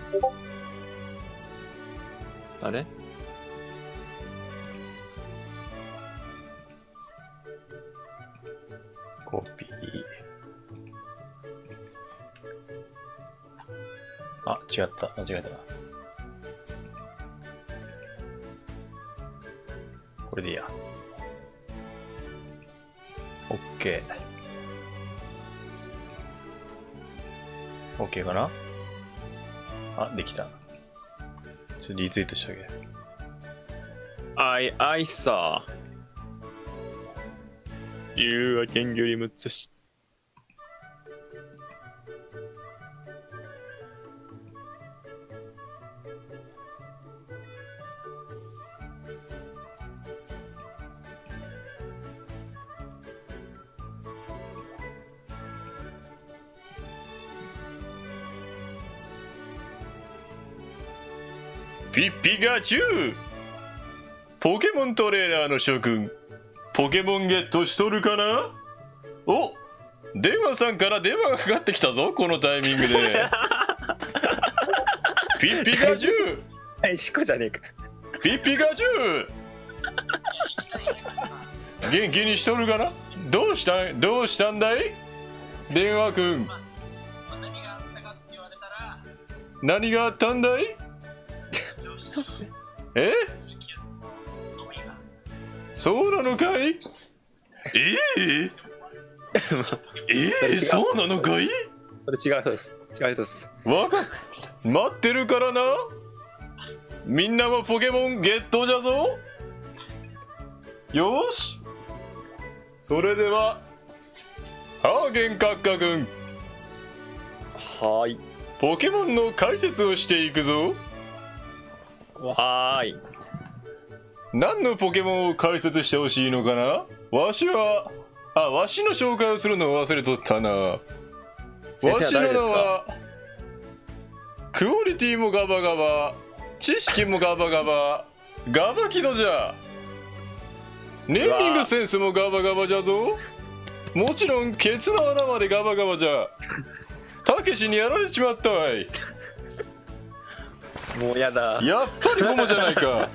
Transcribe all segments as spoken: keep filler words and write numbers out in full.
誰？ コピー。あ、違った。間違えた。これでいいや。OK。OK かな？あ、できた。ちょっとリツイートしてあげる。 I, I saw. You can get him to sh- ピッピガチュウ！ポケモントレーナーの諸君、ポケモンゲットしとるかな？お、電話さんから電話がかかってきたぞ、このタイミングで。ピッピガチュウ！ え、シコじゃねえか。 ピッピガチュウ！元気にしとるかな？どうしたん、どうしたんだい？電話くん。何があったんだい？え？そうなのかい？ええええそうなのかい？ それ違う人です。違う人です。 わか待ってるからな。みんなもポケモンゲットじゃぞ。よし。それではハーゲン閣下君、 はーい。 ポケモンの解説をしていくぞ。 わーい。 何のポケモンを解説してほしいのかな？わしは、あ、わしの紹介をするのを忘れとったな。わしの名は、クオリティもガバガバ、知識もガバガバ、ガバキドじゃ。ネーミングセンスもガバガバじゃぞ。もちろんケツの穴までガバガバじゃ。たけしにやられちまったわい。 もうやだ。 やっぱりモモじゃないか。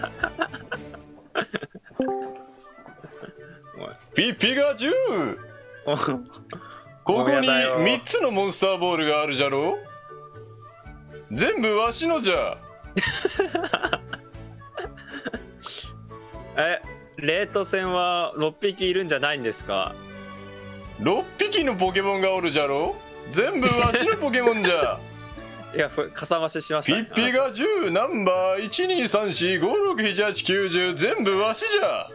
ピピガチュウ！ここにみっつのモンスターボールがあるじゃろ。全部わしのじゃ。 え、レート戦はろっぴきいるんじゃないんですか？ ろっぴきのポケモンがおるじゃろ。全部わしのポケモンじゃ。 いや、かさ増ししました、 ピね。 ッピがじゅうナンバーいちにさんしごろくななはちきゅうじゅう全部わしじゃ。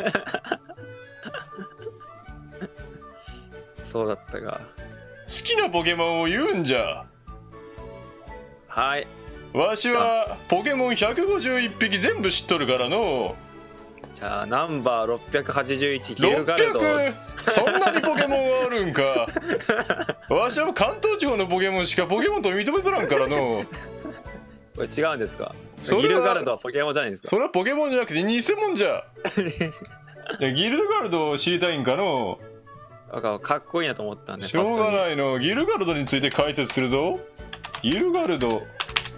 そうだったが。 好きなポケモンを言うんじゃ。 はい。 わしはポケモンひゃくごじゅういっぴき全部知っとるからの。 じゃあナンバーろっぴゃくはちじゅういちギルガルド。 ろっぴゃく？そんなにポケモンがあるんか。わしは関東地方のポケモンしかポケモンと認めとらんからの。 これ違うんですか？ それはギルガルドはポケモンじゃないんですか？ それはポケモンじゃなくて偽物じゃ。いやギルドガルドを知りたいんかの。 なんかかっこいいなと思ったんで。 しょうがないの。ギルガルドについて解説するぞ。ギルガルド。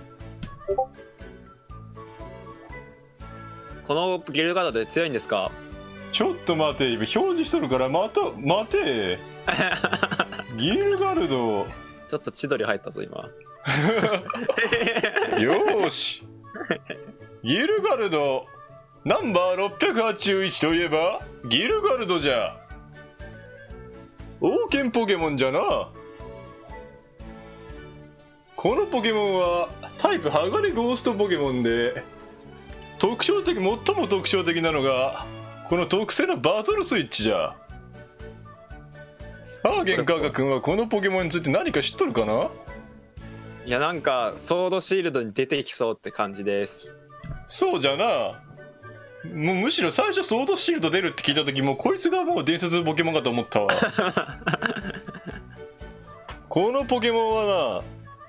このギルガルドで強いんですか？ ちょっと待て、今表示しとるから待た待て。ギルガルド。 ちょっと千鳥入ったぞ今。 よーし。ギルガルドナンバーろっぴゃくはちじゅういちといえばギルガルドじゃ。王権ポケモンじゃな。このポケモンはタイプ鋼ゴーストポケモンで、特徴的最も特徴的なのがこの特製のバトルスイッチじゃ。ハーゲンカガ君はこのポケモンについて何か知っとるかな？ いや、なんかソードシールドに出てきそうって感じです。 そうじゃな。もうむしろ最初ソードシールド出るって聞いた時もうこいつがもう伝説のポケモンかと思ったわ。このポケモンは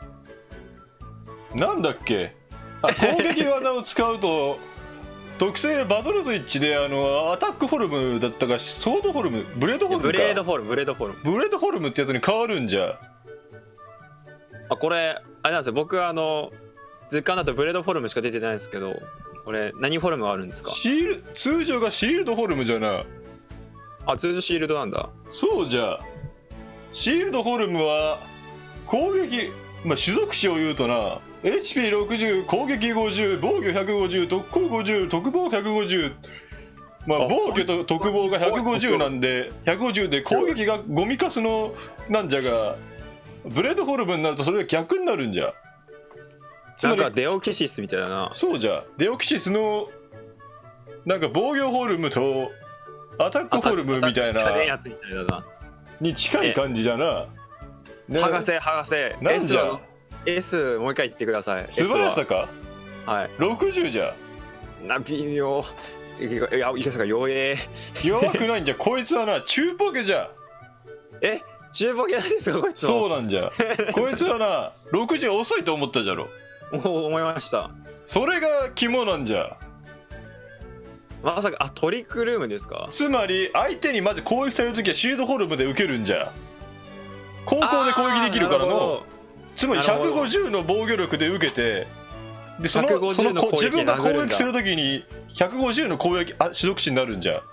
な、なんだっけ、あ、攻撃技を使うと特製バトルスイッチであのアタックフォルムだったかソードフォルム、ブレードフォルムか、 ブレードフォルムブレードフォルムブレードフォルムってやつに変わるんじゃ。 あ、これあれなんですよ、僕あの図鑑だとブレードフォルムしか出てないですけど、これ何フォルムがあるんですか？ シール通常がシールドフォルムじゃな。 あ、通常シールドなんだ。 そうじゃ。シールドフォルムは攻撃、まあ種族詞を言うとな、 エイチピーろくじゅう 攻撃ごじゅう防御ひゃくごじゅう特攻ごじゅう特防ひゃくごじゅう、まああ防御と特防がひゃくごじゅうなんでひゃくごじゅうで攻撃がゴミカスのなんじゃが、ブレードフォルムになるとそれが逆になるんじゃ。つまりなんかデオキシスみたいだな。 そうじゃ。デオキシスのなんか防御フォルムとアタックフォルムみたいなやつみたいだな。 に近い感じじゃな。ね、 博士博士。 なんじゃ。 S, S もう一回言ってください。 素早さか。 はい。 ろくじゅうじゃ。 な、微妙。いや、いかさか弱え。 弱くないんじゃ。こいつはな中ポケじゃ。 え、中ポケなんですかこいつは。 そうなんじゃ。こいつはなろくじゅう遅いと思ったじゃろ。 もう思いました。 それが肝なんじゃ。 まさか、あ、トリックルームですか？ つまり相手にまず攻撃されるときはシールドフォルムで受けるんじゃ。高校で攻撃できるからの。つまりひゃくごじゅうの防御力で受けて、でそのその自分が攻撃するときにひゃくごじゅうの攻撃あ種族詞になるんじゃ。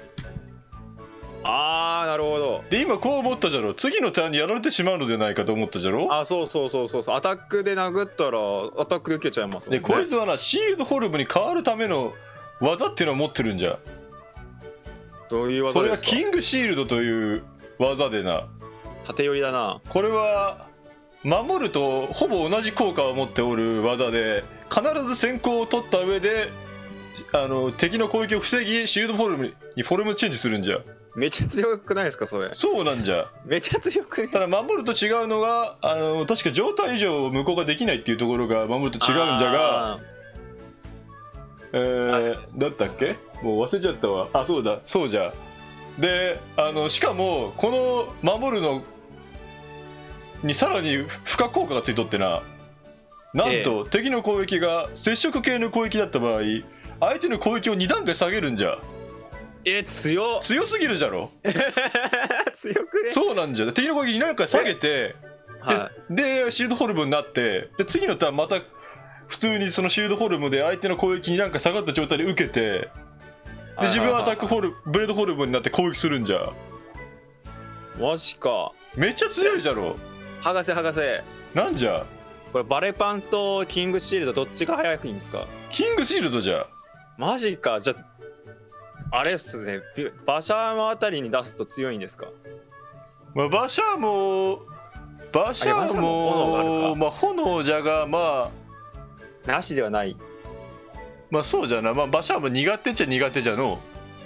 あー、なるほど。 で今こう思ったじゃろ。次のターンにやられてしまうのではないかと思ったじゃろ。 あ、そうそうそうそうそう。アタックで殴ったらアタックで受けちゃいますもんね。 でこいつはなシールドフォルムに変わるための技っていうのを持ってるんじゃ。 どういう技ですか？ それがキングシールドという技でな。 縦寄りだな。 これは守るとほぼ同じ効果を持っておる技で、必ず先行を取った上であの敵の攻撃を防ぎシールドフォルムにフォルムチェンジするんじゃ。 めっちゃ強くないですかそれ？ そうなんじゃ。 めっちゃ強くね。 ただ守ると違うのがあの確か状態以上無効ができないっていうところが守ると違うんじゃが、えー、だったっけもう忘れちゃったわ。あ、そうだそうじゃ。であのしかもこの守るのにさらに負荷効果がついとってな。なんと、ええ、敵の攻撃が接触系の攻撃だった場合相手の攻撃をに段階下げるんじゃ。 え、強強すぎるじゃろ。 強くね。 そうなんじゃ。敵の攻撃に何回下げて、 はい、 で, でシールドフォルムになってで次のターンまた普通にそのシールドフォルムで相手の攻撃に何か下がった状態で受けて、で自分はアタックフォルブレードフォルムになって攻撃するんじゃ。 マジか。 めっちゃ強いじゃろ。 博士博士。 なんじゃ。 これバレパンとキングシールドどっちが速いんですか？ キングシールドじゃ。 マジか。じゃああれっすね、馬車のあたりに出すと強いんですか？ まあ、馬車も馬車も炎まあ炎じゃがまあなしではない。 まあそうじゃな。まあ馬車も苦手っちゃ苦手じゃの。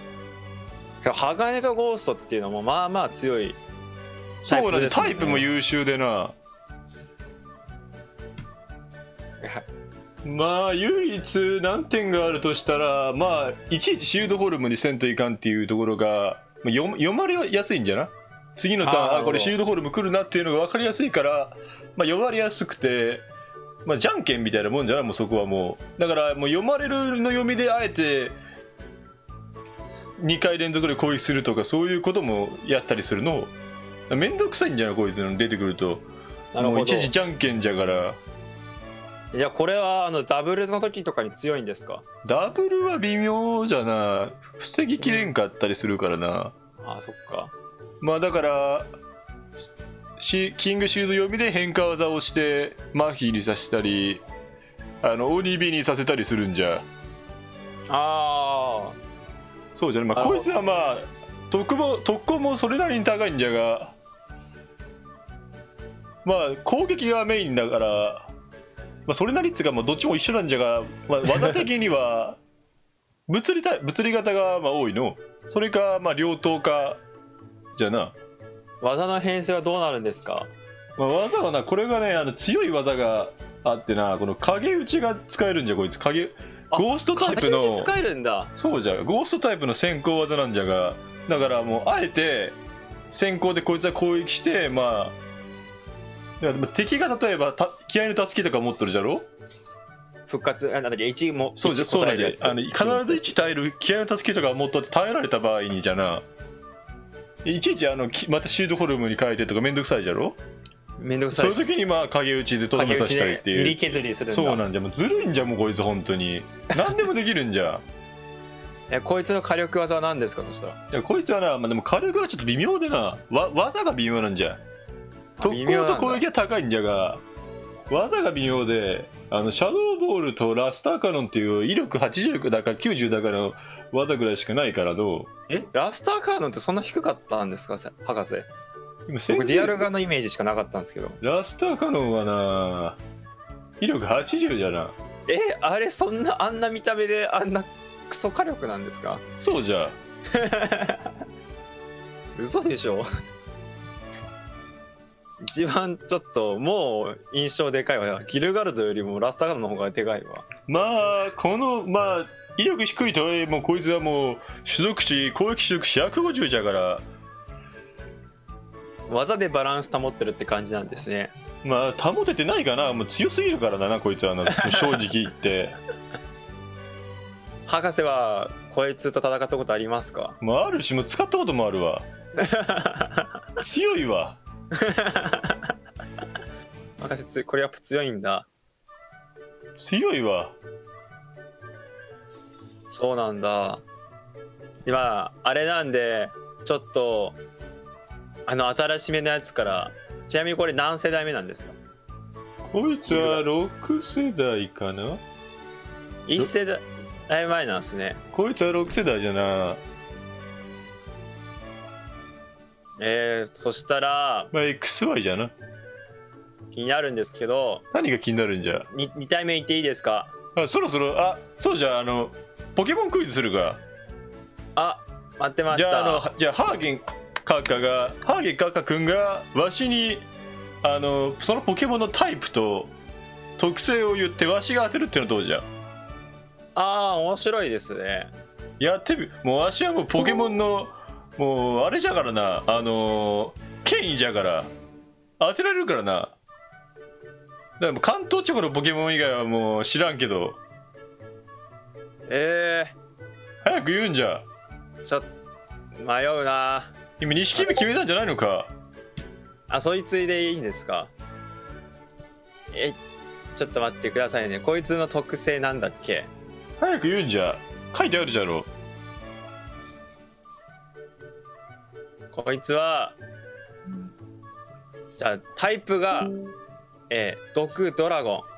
鋼とゴーストっていうのもまあまあ強い。 そうなんでタイプも優秀でな。まあ唯一難点があるとしたら、まあいちいちシールドフォルムにせんといかんっていうところが読, 読まれやすいんじゃな。次のターン あ, あこれシールドフォルム来るなっていうのが分かりやすいから、まあ、読まれやすくて、まあ、じゃんけんみたいなもんじゃな。もうそこはもうだからもう読まれるの読みであえてにかい連続で攻撃するとかそういうこともやったりするのめんどくさいんじゃないこいつの出てくると。 なるほど。 もういちいちじゃんけんじゃから。 いやこれはあのダブルの時とかに強いんですか？ ダブルは微妙じゃな。防ぎきれんかったりするからな、うん、 ああそっか。 まあだからキングシールド読みで変化技をしてマヒーにさせたりあの鬼火にさせたりするんじゃ。 ああそうじゃね。まあこいつはまあ特攻特攻もそれなりに高いんじゃが、まあ攻撃がメインだからまあ、それなりっつうかもうどっちも一緒なんじゃが、まあ、技的には物理体物理型がまあ多いの。それかまあ両刀かじゃな。 技の編成はどうなるんですか？ まあ、技はなこれがねあの強い技があってな、この影打ちが使えるんじゃこいつ。影ゴーストタイプの影打ち使えるんだ。 そうじゃゴーストタイプの先行技なんじゃが、だからもうあえて先行でこいつは攻撃してまあ敵が例えばた気合の助けとか持っとるじゃろ。 復活なんだっけいちもそうじゃそうなんじゃ。あの必ずいち耐える気合の助けとか持っとって耐えられた場合にじゃな、いちいちあのまたシールドフォルムに変えてとかめんどくさいじゃろ。 めんどくさそいうです。 時にまあ影打ちでとどめさせたりっていう。 塗り削りするんだ。 そうなんじゃ、もうずるいんじゃ、もうこいつ本当に何でもできるんじゃ。 え、こいつの火力技は何ですか、そしたら。 いやこいつはな、まあ、でも火力はちょっと微妙でな、わ技が微妙なんじゃ。特攻と攻撃は高いんじゃが、技が微妙で、あのシャドーボールとラスターカノンっていう威力はちじゅうだかきゅうじゅうだかの技ぐらいしかないからどう。 え、ラスターカーノンってそんな低かったんですか、博士。 今先生僕ディアルガのイメージしかなかったんですけど。 ラスターカノンはな、威力はちじゅうじゃな。 え、あれそんなあんな見た目であんなクソ火力なんですか。 そうじゃ。 嘘でしょ。一番ちょっともう印象でかいわ。ギルガルドよりもラスターカーノンの方がでかいわ。 まあこのまあ威力低いとはいえもうこいつはもう種族値攻撃種族値ひゃくごじゅうじゃから、 技でバランス保ってるって感じなんですね。 まあ保ててないかな。もう強すぎるからだなこいつはな、正直言って。 博士はこいつと戦ったことありますか。 まああるし、もう使ったこともあるわ。強いわ。 博士つこれやっぱ強いんだ。 強いわ。 そうなんだ。今あれなんでちょっとあの新しめのやつから、ちなみにこれ何世代目なんですか。 こいつはろく世代かな。 いち世代前なんですね。 こいつはろく世代じゃな。 えー、そしたらまあ エックスワイ じゃな。 気になるんですけど、 何が気になるんじゃ。 にに体目言っていいですか。 あそろそろ、あそうじゃ、あのポケモンクイズするか。 あ、待ってましじゃあ、あのた。 じゃあハーゲンカッカがハーゲンカッカ君がわしにあのそのポケモンのタイプと特性を言ってわしが当てるっていうのはどうじゃ。 ああ、面白いですね。 やってみ。もうわしはもうポケモンのもうあれじゃからな、あの権威じゃから当てられるからな。だからもう関東地方のポケモン以外はもう知らんけど。 え早く言うんじゃ。 ー、ちょっと迷うな。 今錦目決めたんじゃないのか。 あ、そいつでいいんですか。え、ちょっと待ってくださいね。こいつの特性なんだっけ。 早く言うんじゃ。書いてあるじゃろ。 こいつはじゃあタイプが、えー、毒ドラゴン。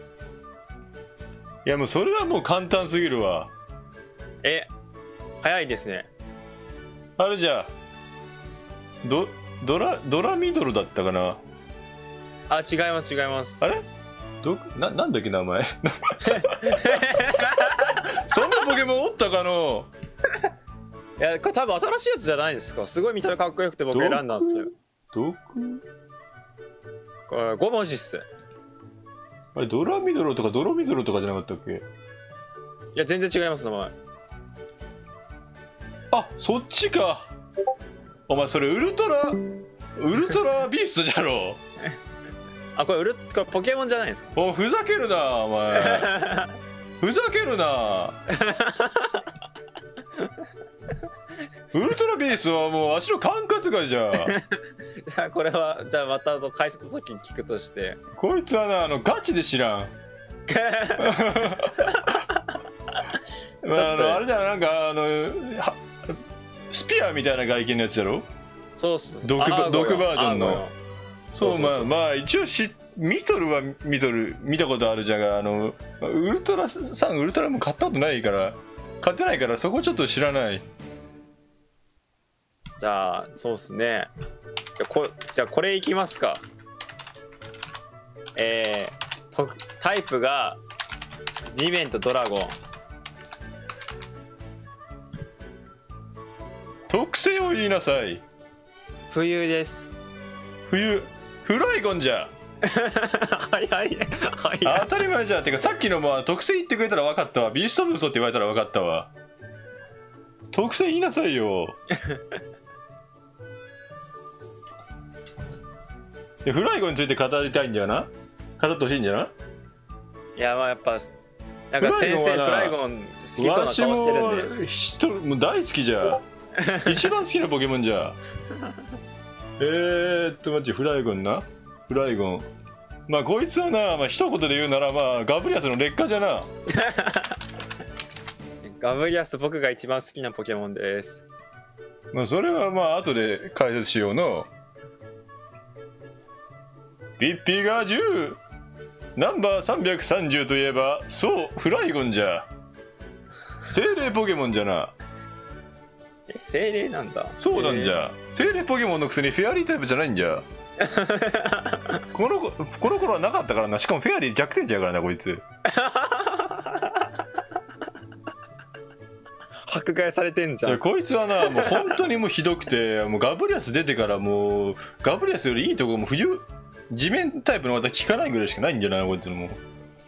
いやもうそれはもう簡単すぎるわ。 え、早いですね。 あれじゃドドラドラミドルだったかな。 あ、違います違います。 あれどななんだっけ名前。そんなポケモンおったかの。 いや、これ多分新しいやつじゃないですか。すごい見た目かっこよくて僕選んだんですよ。 毒これご文字っす。 あれドラミドルとかドロミドルとかじゃなかったっけ。 いや全然違います名前。 あ、そっちか。お前それウルトラウルトラビーストじゃろ。 あ、これウルこれポケモンじゃないですか。 おふざけるなお前。ふざけるな。ウルトラビーストはもう足の管轄外じゃ。 じゃあこれはじゃあまた解説の時に聞くとして。 こいつはな、あのガチで知らん。まあ、あのあれだよ、なんかあのはスピアみたいな外見のやつだろ。 そうっす。 毒バ毒バージョンの。そう、 そうそうそうまあまあ一応しミトルはミトル見たことあるじゃが、あのウルトラさんウルトラも買ったことないから買ってないから、そこちょっと知らない。 じゃあそうっすね。じゃあこじゃあこれいきますか。えー、とタイプが地面とドラゴン。 特性を言いなさい。 冬です。 冬フライゴンじゃ。 早い早い。 当たり前じゃ。てかさっきのまあ特性言ってくれたら分かったわ。ビーストブーストって言われたら分かったわ。特性言いなさいよ。でフライゴンについて語りたいんじゃな。語ってほしいんじゃな。 いやまあやっぱなんか先生フライゴン好きそうな顔してるんで。 わしも人もう大好きじゃ。一番好きなポケモンじゃ。えーっと待って、フライゴンな。 フライゴン。まあこいつはな、まあ一言で言うならまあガブリアスの劣化じゃな。 ガブリアス僕が一番好きなポケモンです。 まあそれはまあ後で解説しようの。ピッピがじゅう、ナンバーさんびゃくさんじゅうといえばそうフライゴンじゃ。精霊ポケモンじゃな。 え、精霊なんだ。 そうなんじゃ。精霊ポケモンのくせにフェアリータイプじゃないんじゃ。このこの頃はなかったからな。しかもフェアリー弱点じゃからなこいつ。 迫害されてんじゃん。 こいつはなもう本当にもうひどくて、もうガブリアス出てからもうガブリアスよりいいとこも冬地面タイプのまた効かないぐらいしかないんじゃないのこいつのも。で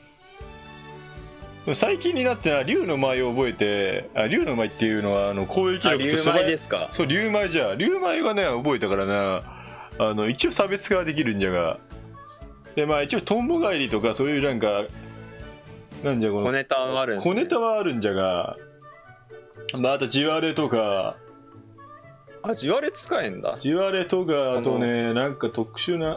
も最近になってな竜の舞を覚えて、あ竜の舞っていうのはあの攻撃力と竜舞ですか。 そう竜舞じゃ。竜舞がね覚えたからな、あの一応差別化はできるんじゃが、でまあ一応トンボ返りとかそういうなんかなんじゃこの小ネタはあるんですね。 小ネタはあるんじゃが、まああと地割れとか。 あ、地割れ使えんだ。 地割れとかあとねなんか特殊な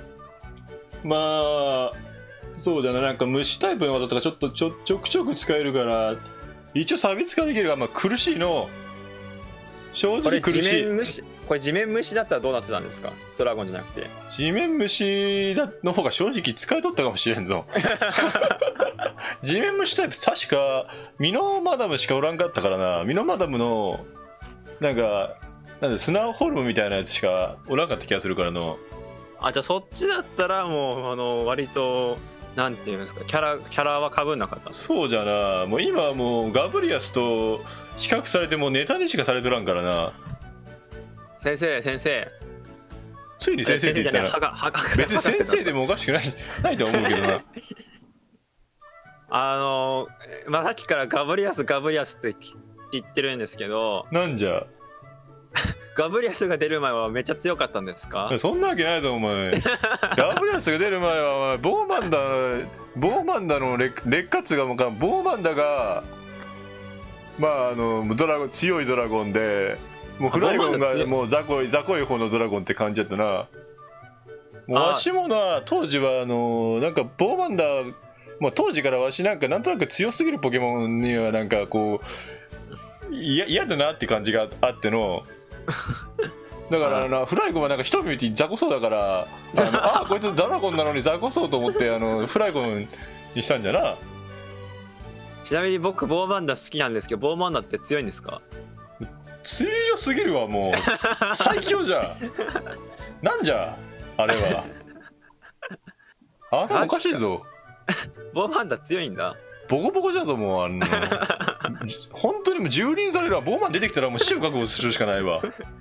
まあそうじゃな、なんか虫タイプの技とかちょっとちょちょくちょく使えるから一応差別化できるが、まあ苦しいの。正直苦しい。 これ地面虫、これ地面虫だったらどうなってたんですか。ドラゴンじゃなくて地面虫の方が正直使いとったかもしれんぞ。地面虫タイプ確かミノマダムしかおらんかったからな。ミノマダムのなんかなんで砂ホルムみたいなやつしかおらんかった気がするからの。 あ、じゃあそっちだったらもうあの割となんていうんですか、キャラキャラはかぶんなかった。 そうじゃな、もう今はもうガブリアスと比較されてもうネタにしかされとらんからな。 先生先生、 ついに先生って言ったら別に先生でもおかしくないないと思うけどな。 あのまあさっきからガブリアスガブリアスって言ってるんですけど、 なんじゃガブリアスが出る前はめっちゃ強かったんですか。 そんなわけないぞお前。ガブリアスが出る前はお前ボーマンダボーマンダの劣劣化値がもうボーマンダがまああのドラゴン強いドラゴンで、もうフライゴンがもう雑魚い雑魚い方のドラゴンって感じだったな。もうわしもな当時はあのなんかボーマンダもう当時からわしなんかなんとなく強すぎるポケモンにはなんかこう嫌だなって感じがあっての。だからなフライゴンはなんか一目見て雑魚そうだからあのあこいつドラゴンなのに雑魚そうと思ってあのフライゴンにしたんじゃな。 ちなみに僕ボーマンダ好きなんですけど、ボーマンダって強いんですか。 強すぎるわもう最強じゃ。なんじゃあれは。あれおかしいぞ。 ボーマンダ強いんだ。 ボコボコじゃぞもうあの本当にもう蹂躙されるわ。ボーマン出てきたらもう死を覚悟するしかないわ。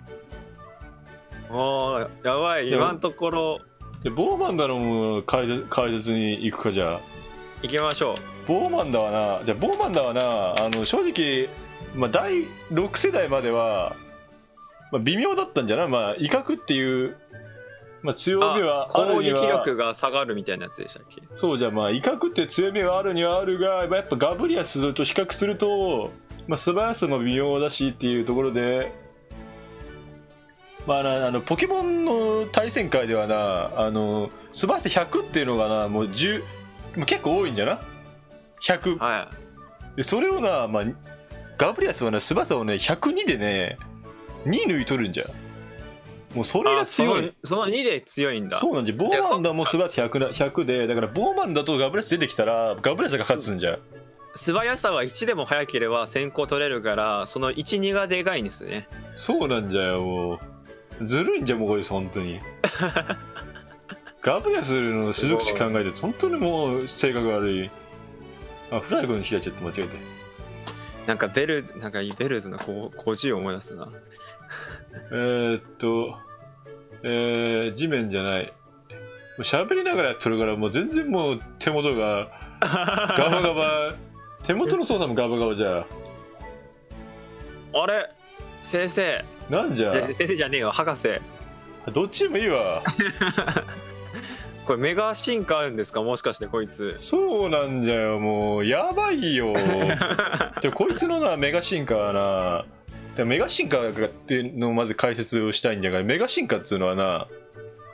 おーやばい今のところ。 でボーマンダの解説解説に行くか。じゃあ行きましょう。 ボーマンダはなじゃあボーマンダはなあの正直、まあ、だいろく世代までは、まあ、微妙だったんじゃない。まあ威嚇っていう、まあ、強みはあるには攻撃力が下がるみたいなやつでしたっけ。 そうじゃまあ威嚇って強みはあるにはあるが、やっぱガブリアスと比較すると、まあ、素早さも微妙だしっていうところで、まあ、あのポケモンの対戦会ではなあの素早さひゃくっていうのがなもうじゅうもう結構多いんじゃなひゃく、 はでそれをな、まあ、ガブリアスはね素早さをねひゃくにでねに抜いとるんじゃ。もうそれが強い。 そのにで強いんだ。 そうなんじゃ。ボーマンダも素早さひゃくなひゃくで、だからボーマンダとガブリアス出てきたらガブリアスが勝つんじゃ。 素早さはいちでも速ければ先行取れるから、そのいち、にがでかいんですね。 そうなんじゃよもうずるいんじゃもうこいつ本当に。ガブリアスの種族値考えて本当にもう性格悪い。あフライゴンに開いちゃって間違えて。 なんかベルなんかベルズのごじゅうを思い出すな。 えーっとえー、地面じゃない。喋りながらやってるからもう全然もう手元がガバガバ。手元の操作もガバガバじゃ。 あれ先生なんじゃ。 先生じゃねえよ博士。 どっちでもいいわ。 これメガ進化あるんですかもしかしてこいつ。 そうなんじゃよもうやばいよ。でこいつのなメガ進化はなメガ進化っていうのをまず解説をしたいんじゃが、メガ進化っていうのはな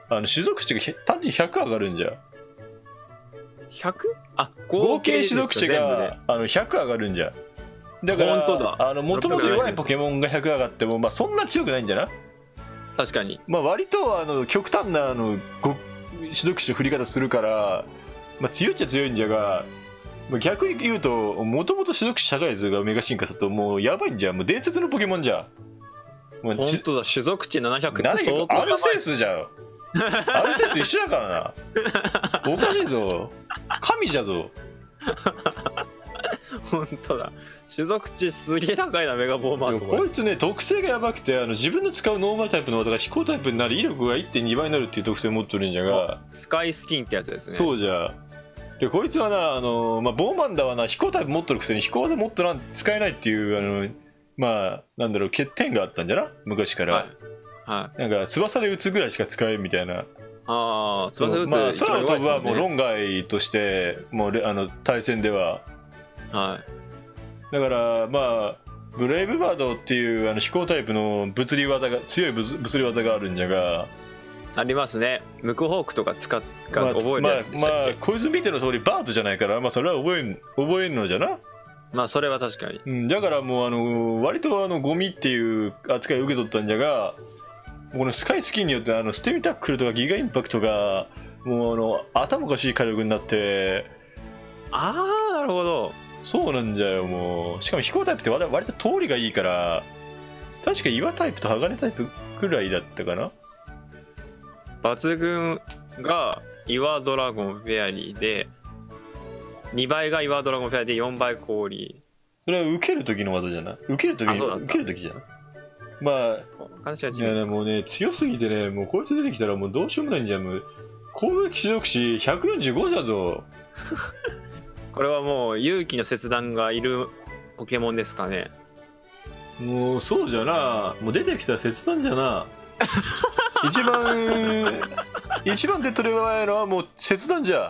あの種族値がひ単純にひゃく上がるんじゃ。 ひゃく？ あ、 合計ですか種族値全部でがあのひゃく上がるんじゃ。だから本当だあのもともと弱いポケモンがひゃく上がっても、まあ、そんな強くないんじゃな。 確かに。 まあ、割とあの極端なあのご種族値の振り方するから、まあ、強いっちゃ強いんじゃが、まあ、逆に言うともともと種族値社会図がメガ進化するともうやばいんじゃ。もう伝説のポケモンじゃ。もう本当だ、種族値ななひゃくって何相当アルセウスじゃん。アルセウス一緒だからな。おかしいぞ。神じゃぞ。 本当だ、種族値すげえ高いな、メガボーマーとこいつね、特性がやばくて、あの自分の使うノーマルタイプの技が飛行タイプになり威力が いってんに 倍になるっていう特性を持ってるんじゃが、 スカイスキンってやつですね。 そうじゃ。でこいつはな、あの、まあ、ボーマンダはな飛行タイプ持ってるくせに飛行技持ってらん使えないっていうあの、まあなんだろう、欠点があったんじゃな、昔から。 はい、はい、 なんか翼で撃つぐらいしか使えんみたいな。 ああ、翼撃つ、 まあ、空を飛ぶはもうね、 論外としてもうあの対戦では。 はい、 だからまあブレイブバードっていうあの飛行タイプの物理技が強い物物理技があるんじゃが、 ありますね。ムクホークとか使っかまあ、 覚えるやつでしたっけ。 まあ、まあ、こいつ見ての通りバードじゃないから、まあ、それは覚えん覚えんのじゃな。 まあそれは確かに、 うん、だからもうあの割とあのゴミっていう扱いを受け取ったんじゃが、このスカイスキンによってあのステミタックルとかギガインパクトがもうあの頭おかしい火力になって。 ああ、なるほど。 そうなんじゃよ。もうしかも飛行タイプって割割と通りがいいから、確か岩タイプと鋼タイプくらいだったかな。 抜群が岩ドラゴンフェアリーで、にばいが岩ドラゴンフェアリーでよんばい氷。 それは受ける時の技じゃない。受ける時に受ける時じゃない。まあ話が違う。 いや、ね、もうね強すぎてね、もうこいつ出てきたらもうどうしようもないんじゃん。もう攻撃種族値ひゃくよんじゅうごじゃぞ。 これはもう勇気の切断がいるポケモンですかね。 もうそうじゃな。もう出てきたら切断じゃな。一番一番手っ取り早いのはもう切断じゃ。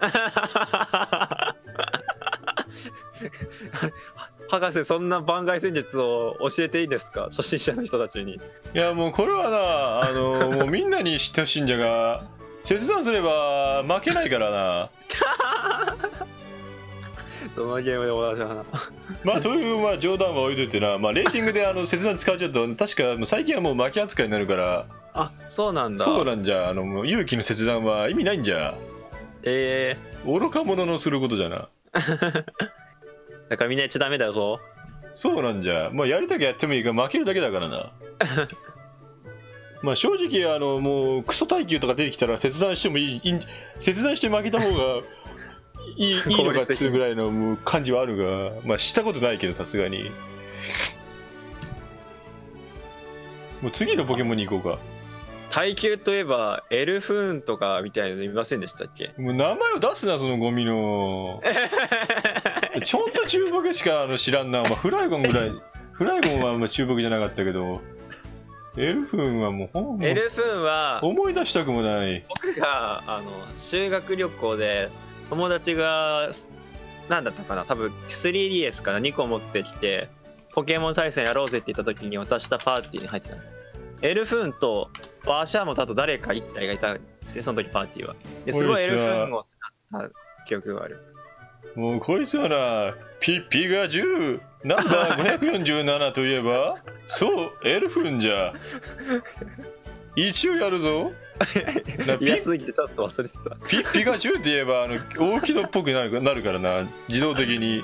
博士、そんな番外戦術を教えていいですか、初心者の人たちに。 いやもうこれはな、あのもうみんなに知ってほしいんじゃが、切断すれば負けないからな。 どのゲームでも同じだな。 まあというまあ冗談は置いといてな、まあ、レーティングであの切断使っちゃうと確か最近はもう負け扱いになるから。 あ、そうなんだ。 そうなんじゃ。あのもう勇気の切断は意味ないんじゃ。 ええー、愚か者のすることじゃな。 だからみんなやっちゃダメだぞ。 そうなんじゃ。まあやりたきゃやってもいいが負けるだけだからな。まあ正直あのもうクソ耐久とか出てきたら切断してもいい、いい切断して負けた方がいい、いいのかっつうぐらいのもう感じはあるが、まあしたことないけどさすがに。もう次のポケモンに行こうか。 耐久といえばエルフーンとかみたいなのいませんでしたっけ。 もう名前を出すな、そのゴミの。ちょんと中ボケしかあの知らんな。まあ、フライゴンぐらい。フライゴンはまあ中ボケじゃなかったけど、エルフーンはもうほんまエルフーンは思い出したくもない。 僕があの修学旅行で友達が何だったかな、多分 スリーディーエス からにこ持ってきてポケモン対戦やろうぜって言った時に渡したパーティーに入ってたんです。エルフーンとワシャモとあと誰か一体がいたんですね、その時パーティーは。ですごいエルフーンを使った記憶がある。 もうこいつはな、ピッピがじゅう、ナンバーごひゃくよんじゅうななといえば、そう、エルフーンじゃ。一応やるぞ。 嫌すぎてちょっと忘れてた。 ピッピがじゅうって言えばあの大木戸っぽくなる、なるからな、自動的に。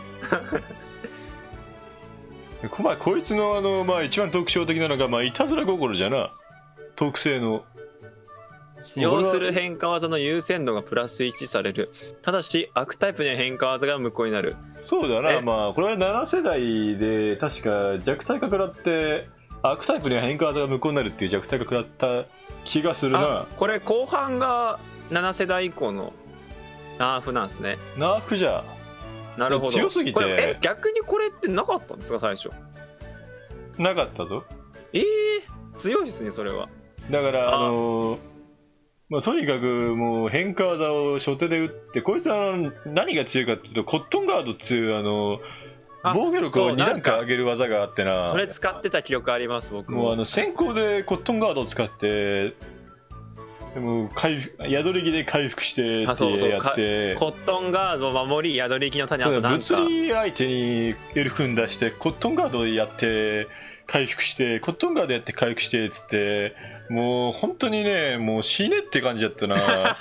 こ, まあ、こいつのあの、まあ、一番特徴的なのが、まあ、いたずら心じゃな。特性の使用する変化技の優先度がプラスいちされる。ただし悪タイプの変化技が無効になる。 そうだな。まあこれはなな世代で確か弱体化食らって悪タイプには変化技が無効になるっていう弱体化食らった気がするな。 これ後半がなな世代以降のナーフなんですね。 ナーフじゃ。 なるほど。 強すぎて。 え、逆にこれってなかったんですか最初。 なかったぞ。 えー、強いですねそれは。 だからあのー、まあ、とにかくもう変化技を初手で打って、こいつは何が強いかっていうとコットンガードっていうあの防御力をに段階上げる技があってな。 それ使ってた記憶あります僕も。 もうあの先行でコットンガードを使ってでも回復宿り木で回復してってあそうそうやってコットンガード守り宿り木の種あとなんか物理相手にエルフン出してコットンガードやって回復してコットンガードやって回復してっつってもう本当にねもう死ねって感じだったな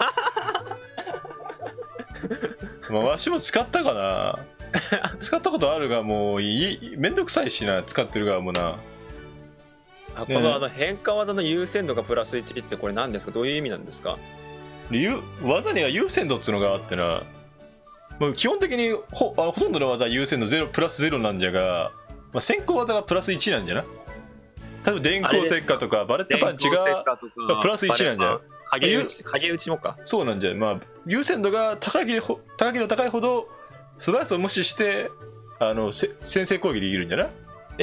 まあわしも使ったかな使ったことあるがもういいめんどくさいしな使ってる側もなあこのあの変化技の優先度がプラスいちってこれ何ですかどういう意味なんですか理由技には優先度っつうのがあってなもう基本的に ほ, あのほとんどの技は優先度ゼロプラスゼロなんじゃが、まあ、先行技がプラスいちなんじゃな例えば電光石火とかバレットパンチがプラスいちなんじゃ影打ち影打ちもかそうなんじゃまあ優先度が高いほ高いの高いほどスライスを無視してあのせ先制攻撃できるんじゃなえ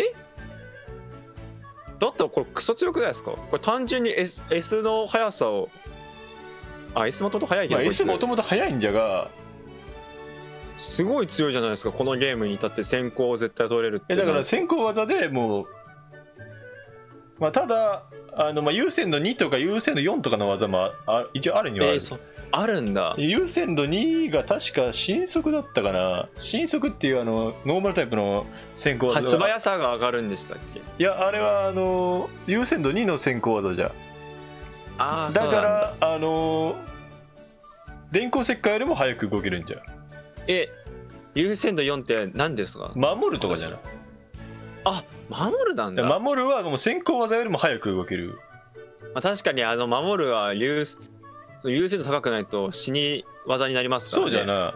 だったらこれクソ強くないですかこれ単純に S, S の速さをあ S もともと速いけど、 まあ、S もともと速いんじゃがすごい強いじゃないですかこのゲームに至って先行を絶対取れるってだから先行技でもう、まあ、ただあの、まあ、優先度にとか優先度よんとかの技もあ一応あるにはある、えー、 あるんだ優先度にが確か神速だったかな神速っていうあのノーマルタイプの先行技素早さが上がるんでしたっけいやあれはあの優先度にの先行技じゃあだからあの電光石火よりも早く動けるんじゃえ優先度よんって何ですか守るとかじゃないあ守るなんだ守るはもう先行技よりも早く動ける、 まあ、確かにあの守るは優優先度高くないと死に技になりますからねそうじゃな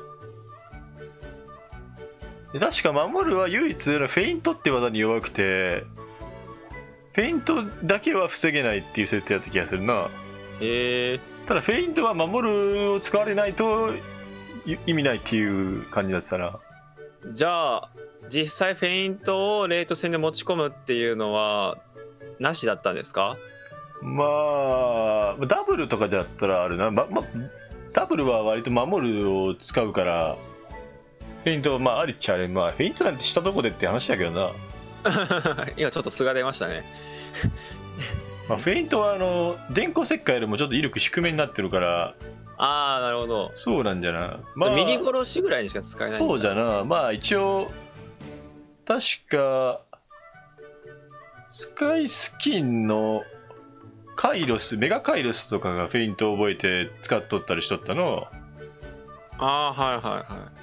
確か守るは唯一フェイントって技に弱くてフェイントだけは防げないっていう設定だった気がするなへえただフェイントは守るを使われないと意味ないっていう感じだったなじゃあ実際フェイントをレート戦で持ち込むっていうのはなしだったんですかまあダブルとかだったらあるな、まま、ダブルは割と守るを使うからフェイントはまあありっちゃあれまあフェイントなんてしたとこでって話だけどな今ちょっと素が出ましたねまあフェイントはあの電光石火よりもちょっと威力低めになってるからああなるほどそうなんじゃな、 まあ、ミリ殺しぐらいにしか使えないんだそうじゃなまあ一応確かスカイスキンのカイロスメガカイロスとかがフェイントを覚えて使っとったりしとったのああはいはいはい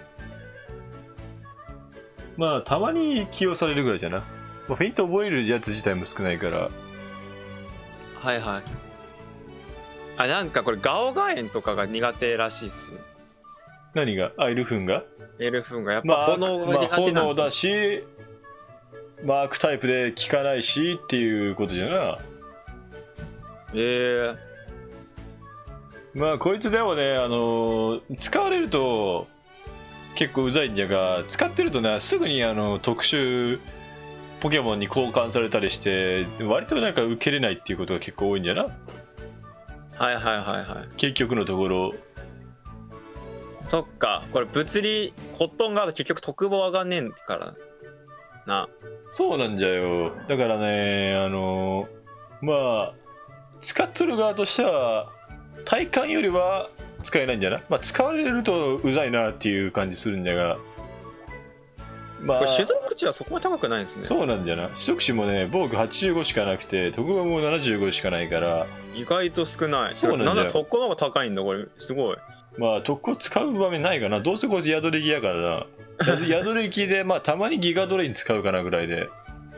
まあたまに起用されるぐらいじゃな、まあ、フェイント覚えるやつ自体も少ないからはいはいあなんかこれガオガエンとかが苦手らしいっす何があエルフンがエルフンがやっぱ炎が苦手なんです、ねまあ、炎だしマークタイプで効かないしっていうことじゃなええー、 まあこいつでもねあの使われると結構うざいんじゃが使ってるとねすぐにあの特殊ポケモンに交換されたりして割となんか受けれないっていうことが結構多いんじゃなはいはいはいはい結局のところそっかこれ物理コットンガード結局特防上がんねえからなそうなんじゃよだからねあのまあ使っとる側としては体感よりは使えないんじゃないまあ使われるとうざいなっていう感じするんじゃがまあ種族値はそこまで高くないですねそうなんじゃな種族値もね防具はちじゅうごしかなくて特防もななじゅうごしかないから意外と少ないそうなんだよなんだ特攻の方が高いんだこれすごいまあ特攻使う場面ないかなどうせこいつ宿り木やからな宿り木でまあたまにギガドレイン使うかなぐらいで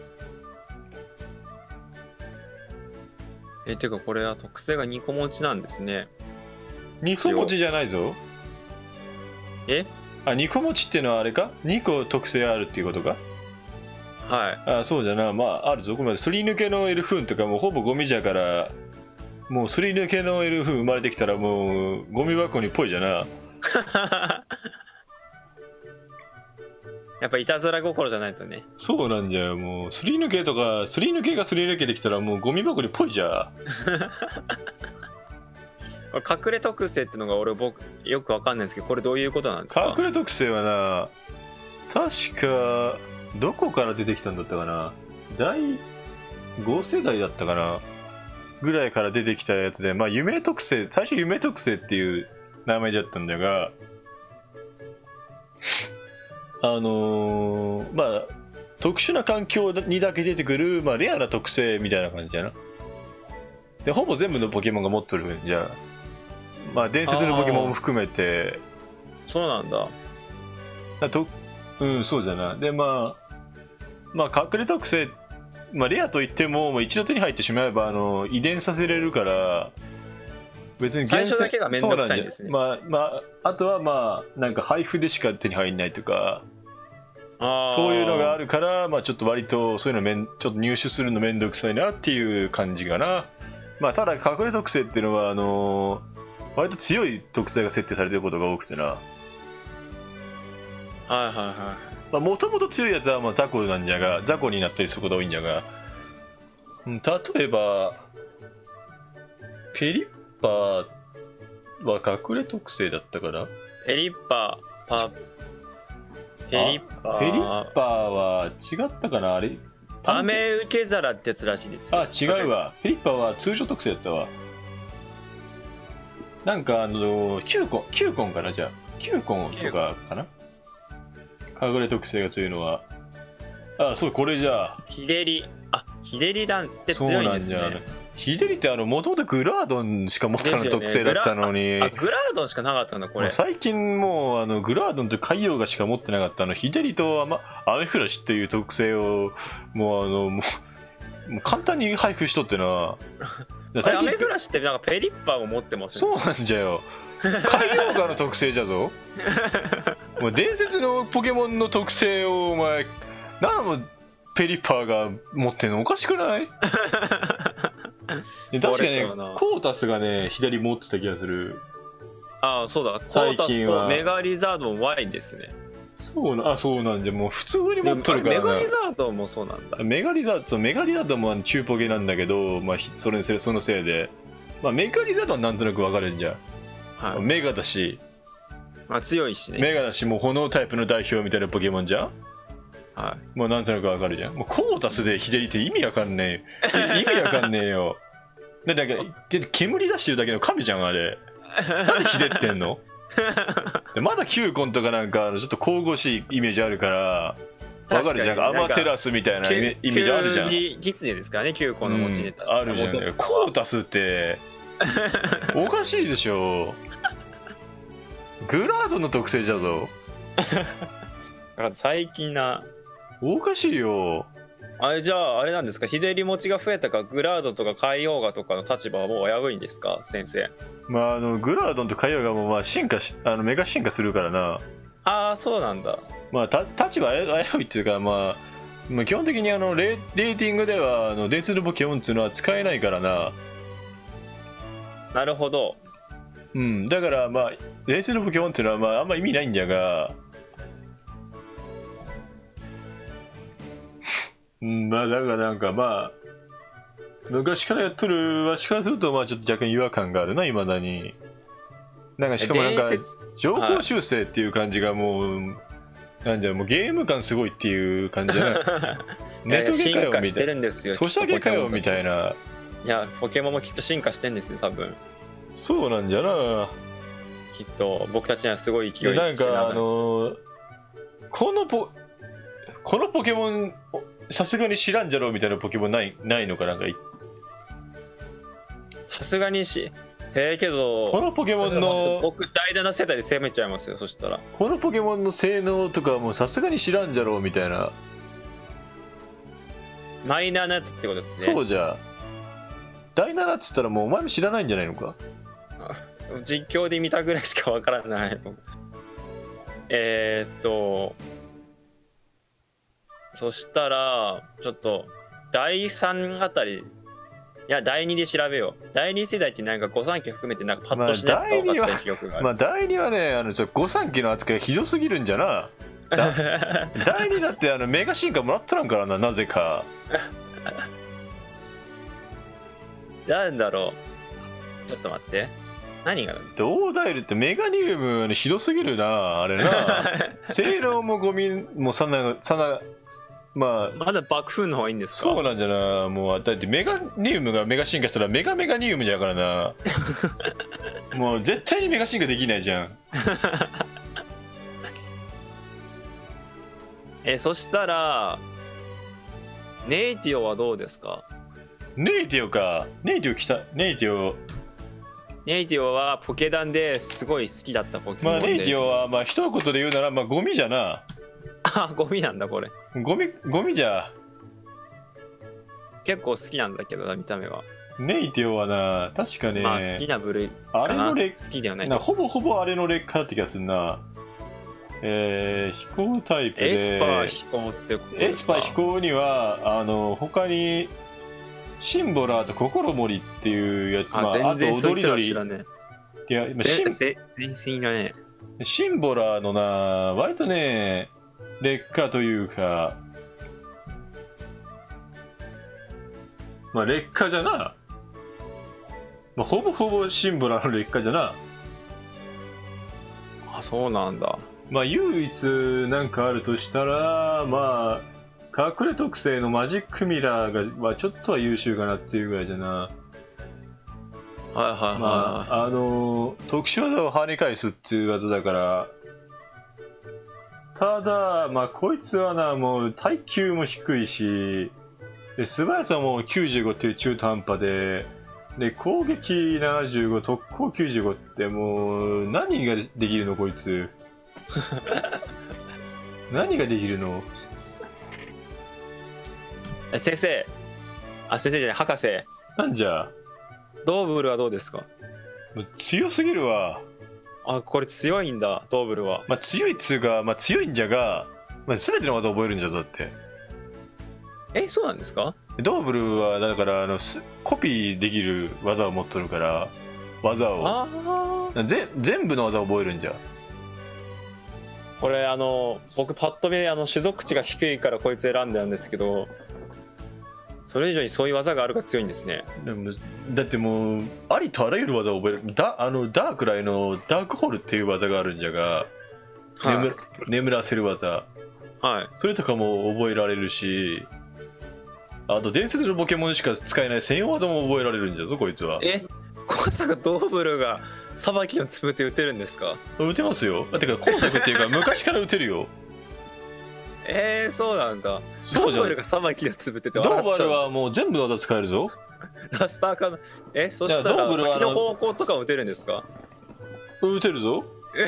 えてかこれは特性がにこ持ちなんですねにこ持ちじゃないぞえあにこ持ちっていうのはあれかにこ特性あるっていうことかはいあそうじゃなまああるぞここまですり抜けのエルフーンとかもうほぼゴミじゃからもうすり抜けのエルフーン生まれてきたらもうゴミ箱にっぽいじゃなやっぱいたずら心じゃないとねそうなんじゃよもうすり抜けとかすり抜けがすり抜けてきたらもうゴミ箱にっぽいじゃこれ隠れ特性ってのが俺僕よくわかんないんですけどこれどういうことなんですか隠れ特性はな確かどこから出てきたんだったかなだいご世代だったかなぐらいから出てきたやつで、まあ夢特性、最初夢特性っていう名前だったんだが、あのー、まあ特殊な環境にだけ出てくる、まあ、レアな特性みたいな感じだな。でほぼ全部のポケモンが持っとるんじゃ、まあ伝説のポケモンも含めて。 そうなんだ。 だとうんそうじゃな。でまあまあ隠れ特性、まあレアといっても、まあ、一度手に入ってしまえばあの遺伝させれるから、別に最初だけが面倒くさいんですね。 まあまああとはまあなんか配布でしか手に入んないとか、 あそういうのがあるから、まあちょっと割とそういうのめんちょっと入手するの面倒くさいなっていう感じかな。まあただ隠れ特性っていうのはあのー、割と強い特性が設定されてることが多くてな。 はいはいはい。 まあもともと強いやつはまあ雑魚なんじゃが、雑魚になったりすることが多いんじゃが、うん、例えばペリッパーは隠れ特性だったかな。 ペリッパーパペリッパーペリッパーは違ったかな。あれ雨受け皿ってやつらしいですよ。 あ違うわ。ペリッパーは通常特性だったわ。なんかあのキューコンキューコンかな。じゃあキューコンとかかな。隠れ特性が強いのは、あそうこれじゃあ日照り、あ日照り弾って強いんですね。 そうなんじゃ。日照りってあのもともとグラードンしか持ってた特性だったのに、 ね、あグラードンしかなかったんだこれ。 最近もうあのグラードンと海洋がしか持ってなかったの日照りとアメフラシっていう特性をもうあのもうもう簡単に配布しとってな。 アメフラシってなんかペリッパーを持ってますよね。そうなんじゃよ。海洋画の特性じゃぞ。もう伝説のポケモンの特性をお前なんもペリッパーが持ってんのおかしくない？確かにね、コータスがね左持ってた気がする。 ああそうだ、コータスとメガリザードン ワイ ですね。 そうな、あそうなんじゃ、もう普通に持っとるからな。 メガリザードンもそうなんだ。 メガリザードンメガリザードンも中ポケなんだけど、まあそれそのせいで、まあメガリザードンなんとなく分かるんじゃん。はい、メガだし、 まあ強いしね。 メガだし、もう炎タイプの代表みたいなポケモンじゃん。 はい、 もうなんとなくわかるじゃん。もうコータスで日照りって意味わかんねえ。意味わかんねえよ。だってなんか煙出してるだけの神じゃんあれ。なんで日照ってんの？でまだキューコンとかなんかちょっと神々しいイメージあるからわかるじゃん。アマテラスみたいなイメージあるじゃん。 ギツネですからね、キューコンの持ちネタ、 うん、あるじゃん。コータスっておかしいでしょ。グラードの特性じゃぞ。 だから最近なおかしいよ。 あれじゃああれなんですか、日照り持ちが増えたかグラードとか海洋画とかの立場はもう危ういんですか先生。 まああのグラードンと海洋画もまあ進化しあのメガ進化するからな。 ああそうなんだ。 まあた立場危ういっていうか、まあ、まあ基本的にあのレレーティングではあの伝説のポケモンっていうのは使えないからな。 なるほど。 うん、だからまあ伝説のポケモンっていうのはまああんま意味ないんじゃが、うん、まあだからなんかまあ昔からやっとるわしからするとまあちょっと若干違和感があるな、いまだに。なんかしかもなんか情報修正っていう感じがもうなんじゃもうゲーム感すごいっていう感じじゃない。ネットゲかよみたいな、ソシャゲかよみたいな。 いやポケモンもきっと進化してんですよ多分。 そうなんじゃな。 きっと僕たちにはすごい勢い。 なんかあのー、このポこのポケモンさすがに知らんじゃろうみたいなポケモンないないのかなんか。 さすがにしへえけどこのポケモンの僕第なな世代で攻めちゃいますよ。そしたらこのポケモンの性能とかもさすがに知らんじゃろうみたいな。 マイナーなやつってことですね。 そうじゃ第ななっつったらもうお前も知らないんじゃないのか。 実況で見たぐらいしかわからない。えー、っとそしたらちょっとだいさんあたり、いやだいにで調べよう。だいに世代ってなんか御三家含めてなんかパッとしないやつが多かった記憶がある。 まあだいにはね、あの御三家の扱いがひどすぎるんじゃな。だいにだってあのメガ進化もらったらんからな、なぜか。 なんだろう、ちょっと待って、何がドーダイルってメガニウムひどすぎるなあれな。性能もゴミもさなさなまあまだ爆風の方がいいんですか？ そうなんじゃな。もうだってメガニウムがメガ進化したらメガメガニウムじゃからな。もう絶対にメガ進化できないじゃん。 えそしたらネイティオはどうですか？ ネイティオか。ネイティオ来た。ネイティオ。 ネイティオはポケダンですごい好きだったポケモンです。 まあネイティオはまあ一言で言うならまあゴミじゃな。 あ、ゴミなんだこれ。 ゴミゴミじゃ。 結構好きなんだけどな、見た目は。 ネイティオはな、確かね、 まあ好きな部類かな。 あれの劣好きではない。 なほぼほぼあれの劣化だった気がするな。えー、飛行タイプでエスパー飛行ってことでエスすか？ パー飛行にはあの他にシンボラーと心森っていうやつ、まあ、 あ、全然あとそいつら踊り鳥知らねいやえ。 シンぜ全然いらねシンボラーのな割とね劣化というかまあ劣化じゃな、まあ、ほぼほぼシンボラーの劣化じゃな。 え。あ、そうなんだ。 まあ唯一なんかあるとしたらまあ隠れ特性のマジックミラーがはちょっとは優秀かなっていうぐらいじゃな。 はいはいはい、 まああの特殊技を跳ね返すっていう技だから。ただまあこいつはなもう耐久も低いしで素早さもきゅうじゅうごっていう中途半端でで攻撃ななじゅうご特攻きゅうじゅうごってもう何ができるのこいつ。何ができるの？ え先生、あ、先生じゃない、博士。 なんじゃドーブルはどうですか？ もう強すぎるわ。 あ、これ強いんだ、ドーブルは。 まあ強いっつうか、まあ、強いんじゃが、まあ、全ての技を覚えるんじゃぞだって。 え、そうなんですか？ ドーブルはだからあのすコピーできる技を持っとるから技をああ。 ぜ全部の技を覚えるんじゃ。 これあの僕パッと見あの種族値が低いからこいつ選んだんですけど、それ以上にそういう技があるから強いんですね。 でもだってもうありとあらゆる技を覚える。だあのダークライのダークホールっていう技があるんじゃが、 はい眠眠らせる技、 はい。 それとかも覚えられるし、あと伝説のポケモンしか使えない専用技も覚えられるんじゃぞこいつは。 え、まさかドーブルがさばきのつぶて打てるんですか？ 打てますよ。てか今作っていうか昔から打てるよ。 えー、そうなんだ。 そうじゃんドーブルがさばきのつぶっててドーバ笑っちゃう。 ルはもう全部の技使えるぞ。 ラスターかな。え、そしたいやドらーブルはあの時の方向とかも打てるんですか？ 打てるぞ。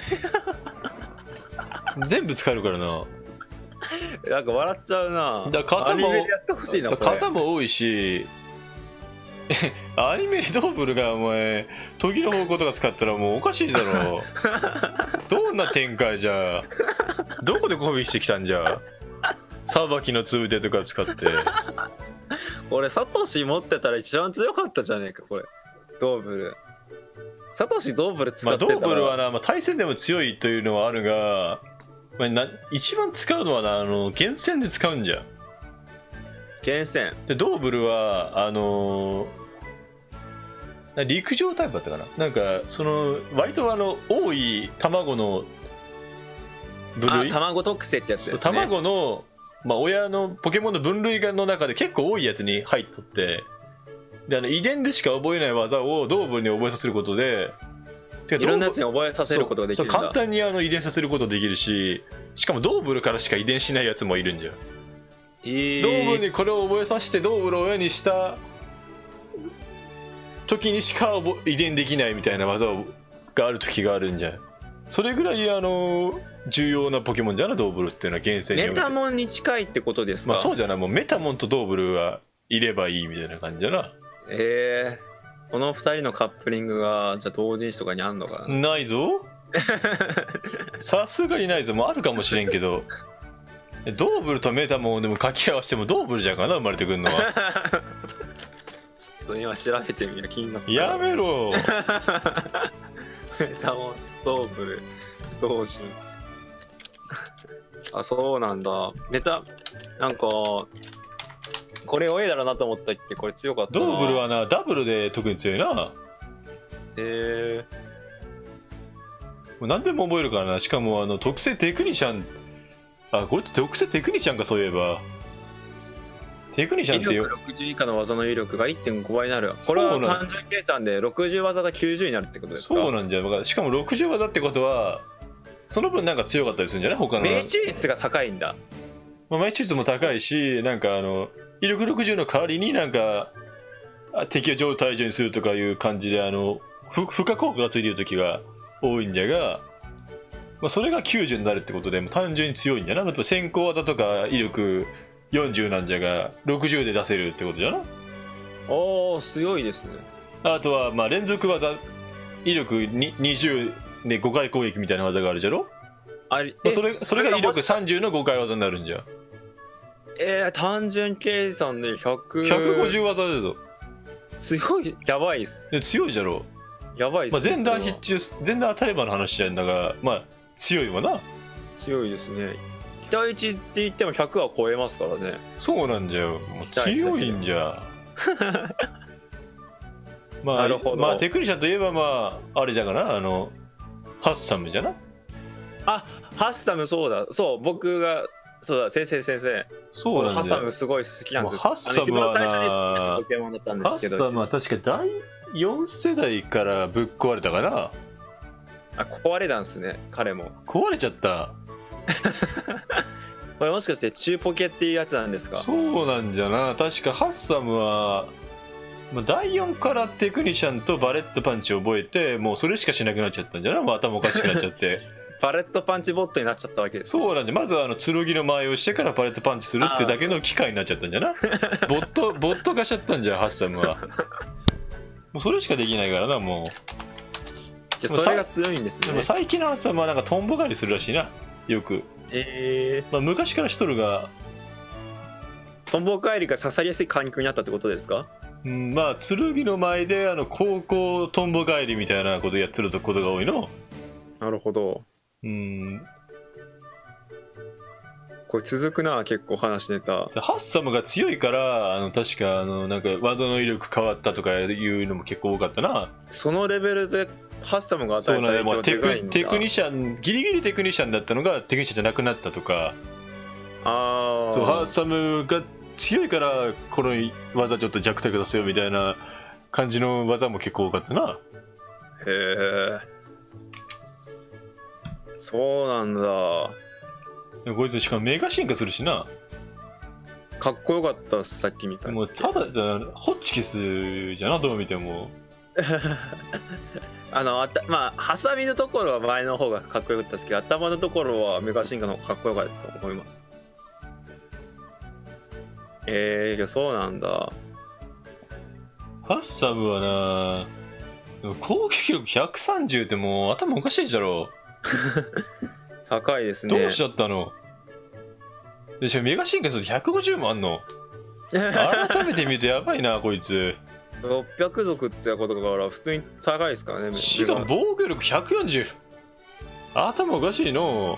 全部使えるからな。 なんか笑っちゃうな。 だから型もアニメでやってほしいなこれ。 型も多いしアニメにドーブルがお前時の方向とか使ったらもうおかしいだろ。どんな展開じゃ。どこでコピーしてきたんじゃ。さばきのつぶてとか使って。 これサトシ持ってたら一番強かったじゃねえかこれ。ドーブル。サトシドーブル使まあドってたら。 ーブルはな、まあ、対戦でも強いというのはあるが、まあ、な一番使うのはなあの厳選で使うんじゃ。 厳選。 でドーブルはあのー、陸上タイプだったかな。なんかその割とあの多い卵の部あ、 類、 卵特性ってやつですね。 卵の、まあ、親のポケモンの分類の中で結構多いやつに入っとって、であの遺伝でしか覚えない技をドーブルに覚えさせることで、てかいろんなやつに覚えさせることができるんだ。 そうそう簡単にあの遺伝させることできるし、しかもドーブルからしか遺伝しないやつもいるんじゃ。 えー、 ドーブルにこれを覚えさせてドーブルを親にした時にしか覚遺伝できないみたいな技をがある時があるんじゃ。それぐらいあの重要なポケモンじゃなドーブルっていうのは厳選において。 メタモンに近いってことですか？ まあそうじゃない、もうメタモンとドーブルはいればいいみたいな感じじゃな。 えー、このふたりのカップリングがじゃあ同人誌とかにあんのかな。 ないぞ。さすがにないぞ。もうあるかもしれんけど、ドーブルとメタモンでも掛け合わせてもドーブルじゃかな、生まれてくるのは。 ちょっと今調べてみる、気になった。 やめろ。 メタモンドーブル同人。あ、そうなんだ。メタなんかこれ弱いだろうなと思ったっけ。これ強かったな。 ドーブルはなダブルで特に強いな。 へえもう何でも覚えるからな。しかもあの特性テクニシャン、あこいつ特性テクニシャンかそういえば。 テクニシャンってよ威力ろくじゅう以下の技の威力が いってんご 倍になる。これは単純計算でろくじゅう技がきゅうじゅうになるってことですか？ そうなんじゃよ。しかもろくじゅう技ってことはその分なんか強かったりするんじゃない他の。 命中率が高いんだ。 まあ、命中率も高いし、なんかあの威力ろくじゅうの代わりになんか敵を状態上にするとかいう感じであの負荷効果がついてる時が多いんじゃが、まあ、それがきゅうじゅうになるってことでもう単純に強いんじゃな。例えば先行技とか威力よんじゅうなんじゃがろくじゅうで出せるってことじゃな。 おお強いですね。 あとはまあ連続技威力ににじゅうでごかい攻撃みたいな技があるじゃろ。 ありまあ、それそれが威力さんじゅうのごかい技になるんじゃ。 えー、単純計算でひゃくひゃくごじゅう技だぞ。 強い。やばいっす。 強いじゃろ。 やばいっす、 まあ、前段必中前段当たればの話じゃんだが、まあ強いわな。 強いですね。期待値って言ってもひゃくは超えますからね。 そうなんじゃよ。もう強いんじゃ。まあ、 なるほど。 まあテクニシャンといえばまああれだからあのハッサムじゃな。 あ、ハッサムそうだ。そう僕がそうだ先生先生。 そうなんだよ。 ハッサムすごい好きなんです。 ハッサムはな、 あのポケモンだったんですけど。 ハッサムは確かだいよん世代からぶっ壊れたかな。 あ、壊れたんですね彼も。 壊れちゃった。 これもしかして中ポケっていうやつなんですか？ そうなんじゃな。確かハッサムはまあだいよんからテクニシャンとバレットパンチを覚えてもうそれしかしなくなっちゃったんじゃな。もう頭おかしくなっちゃってバレットパンチボットになっちゃったわけです。 そうなんじゃ。まずはあの剣の前をしてからバレットパンチするってだけの機械になっちゃったんじゃな。ボットボット化しちゃったんじゃハッサムは。もうそれしかできないからな。もうそれが強いんですね。 でも最近のハッサムはなんかトンボ狩りするらしいなよく。 えー、 まあ昔からしとるが、 トンボ帰りが刺さりやすい環境になったってことですか？ うん、まあ剣の前であの高校トンボ帰りみたいなことやってることが多いの。 なるほど。 うん、 これ続くな。結構話ネタ。 ハッサムが強いからあの確かあのなんか技の威力変わったとかいうのも結構多かったな。 そのレベルでハッサムが与えたそうなんだ、 影響テでかいんだ。 クテクニシャンギリギリテクニシャンだったのがテクニシャンじゃなくなったとか。 ああ。 そうハッサムが強いからこの技ちょっと弱体化させようみたいな感じの技も結構多かったな。 へえ。そうなんだ。 こいつしかもメガ進化するしな。 かっこよかったっすさっき見た。 もうただじゃホッチキスじゃなどう見ても。 あのあたまあハサミのところは前の方がかっこよかったですけど、頭のところはメガ進化の方がかっこよかったと思います。えー、そうなんだ。 ハッサムはなでも攻撃力ひゃくさんじゅうってもう頭おかしいじゃろ。 高いですね。 どうしちゃったの。でしかもメガ進化するとひゃくごじゅうもあんの。改めて見るとやばいなこいつ。 ろっぴゃく族ってことだから普通に高いですからね。 しかも防御力ひゃくよんじゅう。頭おかしいの。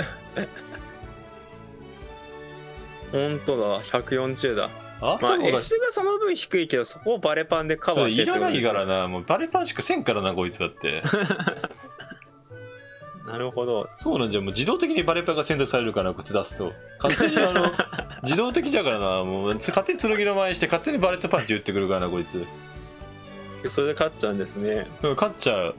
本当だ、ひゃくよんじゅうだ。まあ、 頭おかしい。 S がその分低いけど、そこをバレパンでカバーしていらないからな。 な。もうバレパンしかせんからなこいつだって。 なるほど。 そうなんじゃ。もう自動的にバレパンが選択されるからこっち出すと勝手にあの自動的だからな。もう勝手に剣の前にして勝手にバレットパンチ打ってくるからなこいつ。 それで勝っちゃうんですね。 うん勝っちゃう。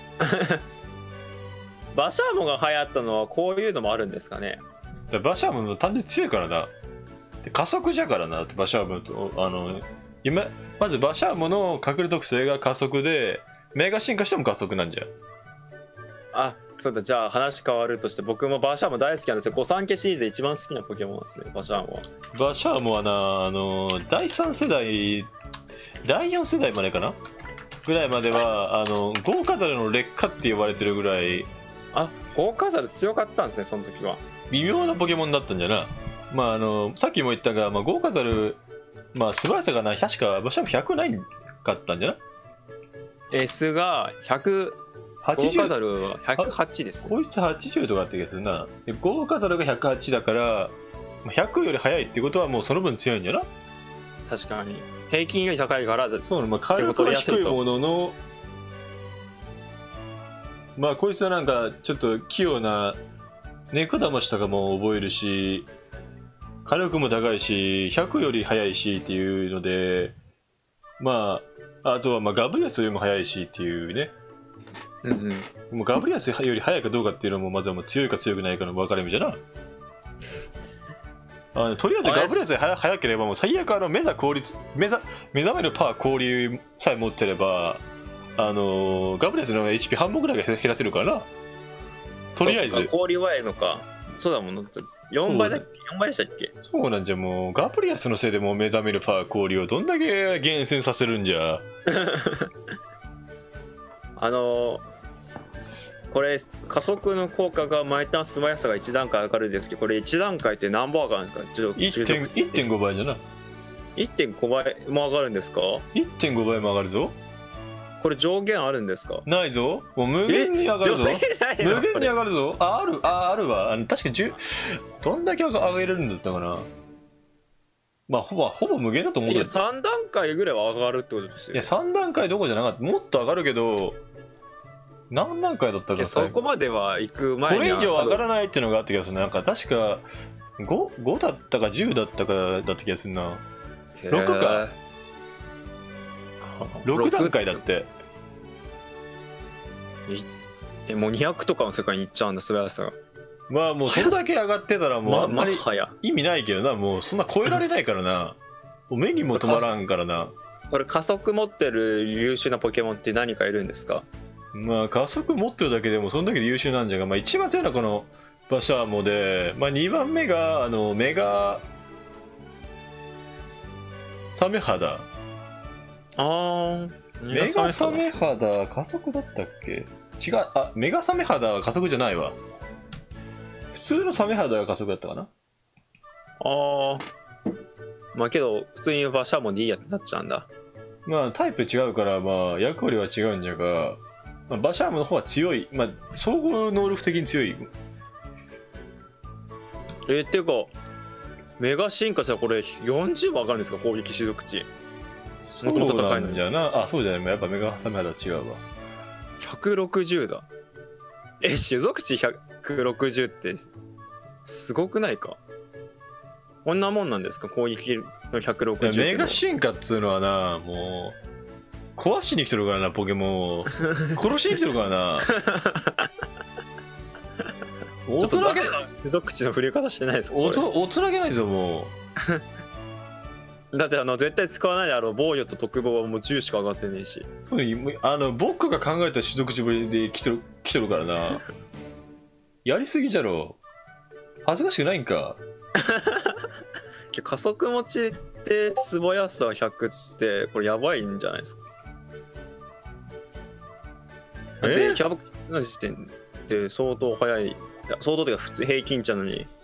バシャーモが流行ったのはこういうのもあるんですかね。 だからバシャームも単純に強いからな。で加速じゃからなってバシャームとあの今まずバシャームの隠れ特性が加速でメガ進化しても加速なんじゃ。 あ、そうだ。じゃあ話変わるとして、僕もバシャーモ大好きなんですよ。御三家シリーズで一番好きなポケモンなんですね、バシャーモは。 バシャームはなあのだいさん世代だいよん世代までかなぐらいまではあの豪華ザルの劣化って呼ばれてるぐらい。 あ、豪華ザル強かったんですね、その時は。 微妙なポケモンだったんじゃな。まああのさっきも言ったが、まあ、豪華ザルまあ素晴らしさがな確かバシャームひゃくないかったんじゃな。 S がひゃく、豪華ザルはひゃくはちです、ね。 こいつはちじゅうとかあった気がするな。で豪華ザルがひゃくはちだからひゃくより速いってことはもうその分強いんじゃな。 確かに平均より高いから。 そう、まあ、火力は低いもののまあこいつはなんかちょっと器用な猫だましとかも覚えるし、 火力も高いしひゃくより速いしっていうので、まああとはまあガブリアスよりも速いしっていうね。 うんうん。 もうガブリアスより速いかどうかっていうのもまずはもう強いか強くないかの分かれ目じゃな。あのとりあえずガブリアスで速速ければもう最悪あの目覚効率目覚目覚めるパワー交流さえ持ってれば、あのー、ガブリアスの エイチピー 半分ぐらいが減らせるからな。とりあえず氷はえるのか。そうだもんな。よんばいだっけ ?よん 倍でしたっけ？ そうなんじゃ。もうガブリアスのせいでもう目覚めるパワー交流をどんだけ厳選させるんじゃ。 あのー、これ加速の効果が毎ターン素早さがいち段階上がるんですけど、これいち段階って何本上がるんですか？ちょっと いってんご 倍じゃな。 いってんご 倍も上がるんですか？ いってんご 倍も上がるぞ。 これ上限あるんですか？ ないぞ。もう無限に上がるぞ。無限に上がるぞ。あ、ある、あ、あるわ。あの確かじゅう、どんだけ上げれるんだったかな。まあ、ほぼ、ほぼ無限だと思うんだけど。さん段階ぐらいは上がるってことですよ。 いや、さん段階どころじゃなかった。もっと上がるけど、何段階だったか。 そこまでは行く前に。 これ以上上がらないっていうのがあった気がする。なんか確かご、ごだったかじゅうだったかだった気がするな。ろくか。ろく段階だって。 え、もうにひゃくとかの世界に行っちゃうんだ、素早さが。 まあもうそんだけ上がってたらもうあんまり意味ないけどな。もうそんな超えられないからな。もう目にも止まらんからな。 これ加速持ってる優秀なポケモンって何かいるんですか？ まあ加速持ってるだけでもそんだけで優秀なんじゃが、まあ一番強いのはこのバシャーモで、まあにばんめがあのメガサメ肌。 あー、 メガサメ肌加速だったっけ？違う、あ、メガサメ肌は加速じゃないわ。普通のサメ肌が加速だったかな。 あー、まあけど普通にバシャーモンでいいやってなっちゃうんだ。 まあタイプ違うからまあ役割は違うんじゃが、まあ、バシャーモンの方は強い、まあ総合能力的に強い。 えー、っていうかメガ進化したらこれよんじゅうも上がるんですか？攻撃種族値。 もともと高いのじゃな。あ、そうじゃない。やっぱメガサメ肌は違うわ。 ひゃくろくじゅうだ。え、種族値ひゃくろくじゅうってすごくないか？こんなもんなんですか？攻撃のひゃくろくじゅうって。 メガ進化っつうのはな、もう壊しに来てるからな、ポケモンを殺しに来てるからな。 大人げない種族値の振り方してないですか？ 大人げないぞもう。だってあの絶対使わないであろう防御と特防はもうじゅうしか上がってねえし。 そういうあの僕が考えた種族値ぶりで来てる来てるからな。やりすぎじゃろ。恥ずかしくないんか。 加速持ちって素早さひゃくってこれやばいんじゃないですか？だってひゃくの時点で相当速い、いや相当っていうか普通平均値なのに。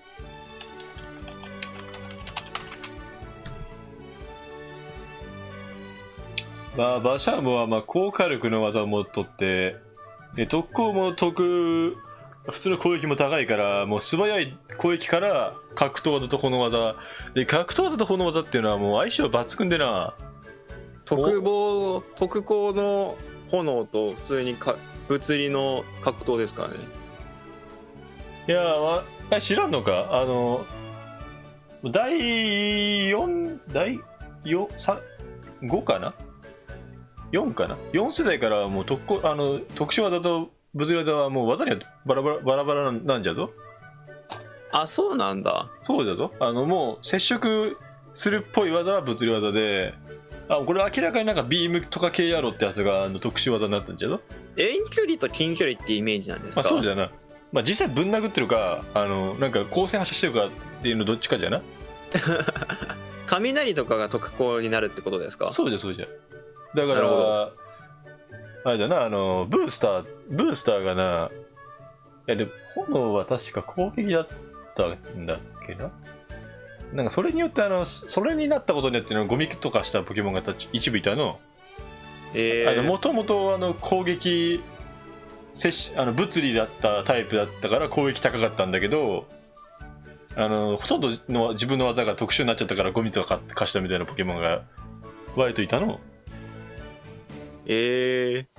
まあバシャーモはまあ高火力の技を持っとって、で特攻も特普通の攻撃も高いからもう素早い攻撃から格闘技と炎技で、格闘技と炎技っていうのはもう相性抜群でな。 特防特攻の炎と普通にか物理の格闘ですからね。 いやー、知らんのか。あのだいよんだいよんごかなよんかなよん世代からもう特攻あの特殊技と物理技はもう技にはバラバラバラバラなんじゃぞ。 あ、そうなんだ。 そうじゃぞ。あのもう接触するっぽい技は物理技で、あ、これ明らかになんかビームとか系やろってやつがあの特殊技になったんじゃぞ。 遠距離と近距離ってイメージなんですか？ まあそうじゃな。まあ実際ぶん殴ってるか、あのなんか光線発射してるかっていうのどっちかじゃな。 雷とかが特攻になるってことですか？ そうじゃそうじゃ。だからあれだな、あのブースターブースターがな、いやでも炎は確か攻撃だったんだっけな。なんかそれによってあのそれになったことによってのゴミとかしたポケモンが一部いたの。えー、もともとあの攻撃接あの物理だったタイプだったから攻撃高かったんだけど、あのほとんどの自分の技が特殊になっちゃったからゴミとか貸したみたいなポケモンが割といたの。 ええー、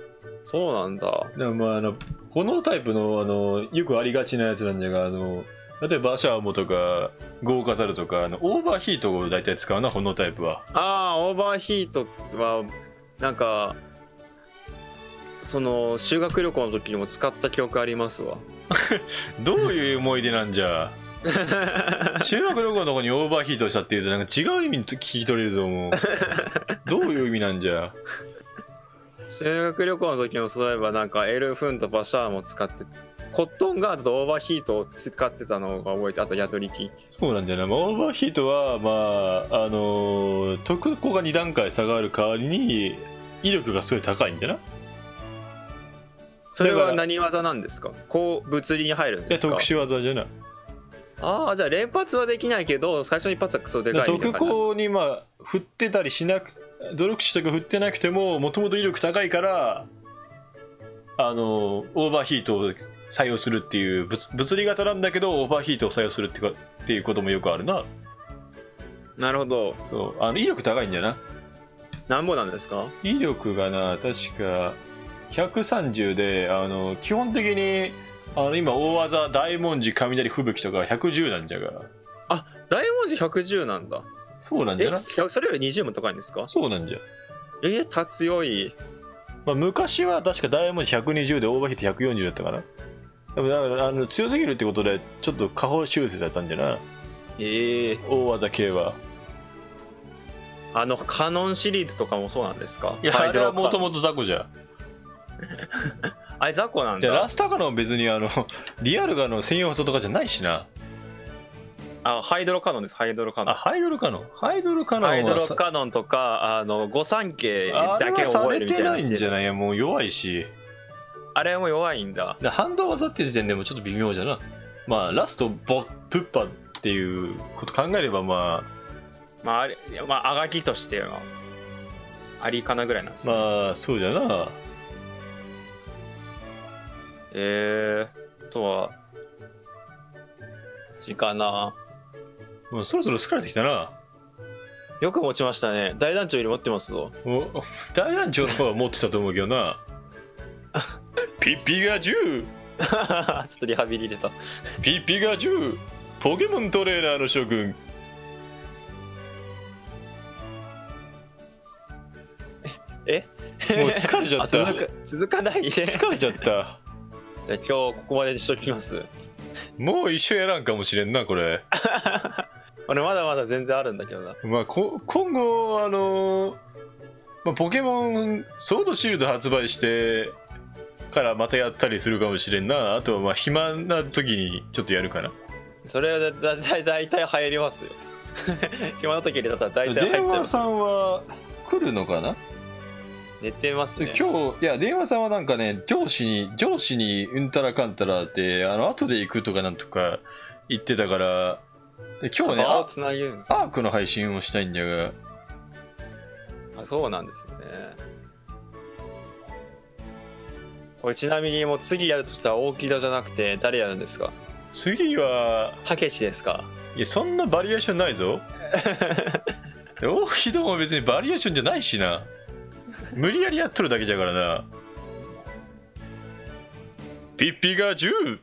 そうなんだ。 でもまああの炎タイプのあのよくありがちなやつなんじゃが、あの例えばシャーモとかゴーカザルとか、あのオーバーヒートを大体使うな、このタイプは。 ああ、オーバーヒートはなんかその修学旅行の時にも使った記憶ありますわ。 どういう思い出なんじゃ。修学旅行のとこにオーバーヒートしたっていうとなんか違う意味に聞き取れるぞもう。どういう意味なんじゃ。 修学旅行の時もそういえばなんかエルフンとバシャーも使って、コットンガードとオーバーヒートを使ってたのが覚えて、あとヤトリキ。 そうなんだよな、まあ、オーバーヒートはまああのー、特攻がに段階下がる代わりに威力がすごい高いんだな。 それは何技なんですか？こう物理に入るんですか？ 特殊技じゃない。 ああ、じゃあ連発はできないけど最初の一発はクソでかいみたいな特感じなんですか？ 攻にまあ振ってたりしなく、努力値とか振ってなくてももともと威力高いからあのオーバーヒートを採用するっていう、物物理型なんだけどオーバーヒートを採用するっていうかっていうこともよくあるな。 なるほど。 そうあの威力高いんだよな。 なんぼなんですか？ 威力がな確かひゃくさんじゅうで、あの基本的にあの今大技大文字雷吹雪とかひゃくじゅうなんじゃが。 あ、大文字ひゃくじゅうなんだ。 そうなんじゃな。 え、それよりにじゅうも高いんですか？ そうなんじゃ。 えー、た強い。 まあ、昔は確か大文字ひゃくにじゅうでオーバーヒートひゃくよんじゅうだったかな。でもだからあの強すぎるってことでちょっと下方修正だったんじゃな。 ええー、 大技系は。 あのカノンシリーズとかもそうなんですか？ いや、あれはもともと雑魚じゃ。 あれ雑魚なんだ。 いやラスタカノンは別にあのリアルガの専用技とかじゃないしな。 あ、ハイドロカノンです。ハイドロカノン。 あ、ハイドロカノン。ハイドロカノンはハイドロカノンとかあの御三家だけ覚えるみたいな。 あれはされてないんじゃない？もう弱いし。 あれも弱いんだ。 だハンド技って時点でもちょっと微妙じゃな。まあラストボプッパっていうこと考えればまあまああれまああがきとしてはありかなぐらいなんですね。 まあそうじゃな。 えー、あとは時間な。 もうそろそろ疲れてきたな。 よく持ちましたね。大団長より持ってますぞ。 お大団長の方は持ってたと思うけどな。ピッピガジュちょっとリハビリ入れた。 ピッピガジュポケモントレーナーの諸君。 えもう疲れちゃった。 続か続かないで。 疲れちゃった。 じゃあ今日ここまでにしときます。 もう一緒やらんかもしれんなこれ。 俺まだまだ全然あるんだけどな。 まあこ今後あのーまあ、ポケモンソードシールド発売してからまたやったりするかもしれんな。あとはまあ暇な時にちょっとやるかな。 それはだだだだいたい入りますよ。暇な時入れたら大体入っちゃう。 電話さんは来るのかな。 寝てますね。 今日いや電話さんはなんかね上司に上司にうんたらかんたらってあの後で行くとかなんとか言ってたから、で今日ねあつなげるんです、ね、 アークの配信をしたいんだが。 あ、そうなんですね。これちなみにもう次やるとしたら大木戸じゃなくて誰やるんですか？ 次はたけしですか？ いやそんなバリエーションないぞ。大木戸も別にバリエーションじゃないしな。無理やりやっとるだけじゃからな。ピッピがじゅう。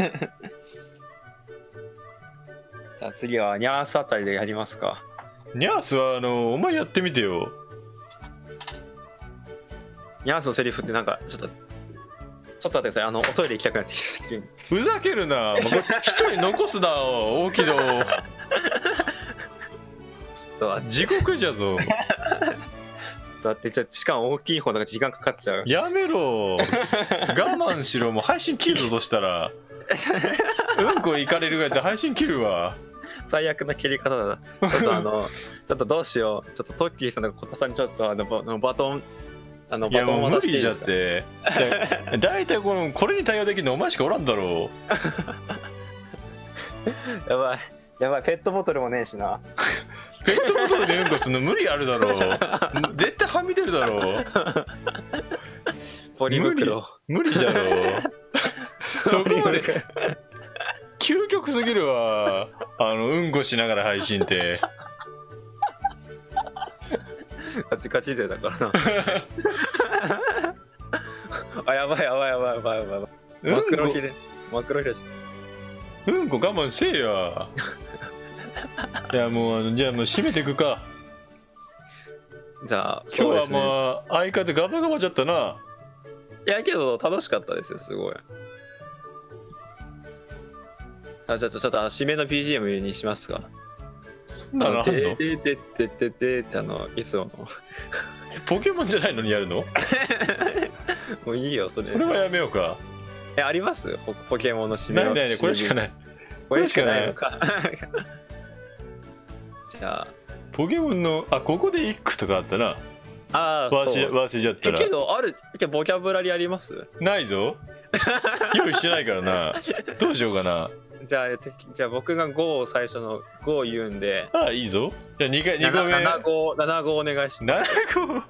じゃあ次はニャースあたりでやりますか。 ニャースはあのお前やってみてよ。 ニャースのセリフってなんかちょっとちょっと待ってください。あのおトイレ行きたくなってきて。 ふざけるな。一人残すな大木戸。 ちょっと待って。 地獄じゃぞ。 だってちょしかも大きい方だから時間かかっちゃう。 やめろ。我慢しろ。もう配信切るぞ。そしたらうんこ行かれるぐらいで配信切るわ。 最悪な切り方だな。ちょっとあのちょっとどうしよう。ちょっとトッキーさんとか小田さんにちょっとあのババトンあのバトン渡していいですか？ いやもう無理じゃって。だいたいこのこれに対応できるのお前しかおらんだろう。やばいやばい、ペットボトルもねえしな。 ペットボトルでうんこすんの無理あるだろう。絶対はみ出るだろう。 ポリ袋無理じゃろう。そこまで究極すぎるわ。あのうんこしながら配信ってカチカチ勢だからな。あ、やばいやばいやばいやばいやばい。マクロヒレマクロヒレううんこ我慢せえや。いやもうあのじゃあもう締めていくか。 じゃあ今日はそうですねまあ相方ガバガバじゃったな。 いやけど楽しかったですよすごい。あじゃあちょっとあの締めの ビージーエム にしますか。 そんなのあんての？ てててててってあのいつものポケモンじゃないのにやるの？ もういいよそれ。 それはやめようか。 えありますポポケモンの締めの。 ないないない、これしかない。 これしかないのか。じゃあポケモンのあここで一句とかあったな。 ああそう忘れ忘れちゃったえら。 けどあるけどボキャブラリーあります？ ないぞ。用意してないからな。どうしようかな。 じゃあてじゃあ僕がごを最初のごを言うんでああいいぞ。じゃあにかいにこめ。 ななごななごお願いします。 ななご。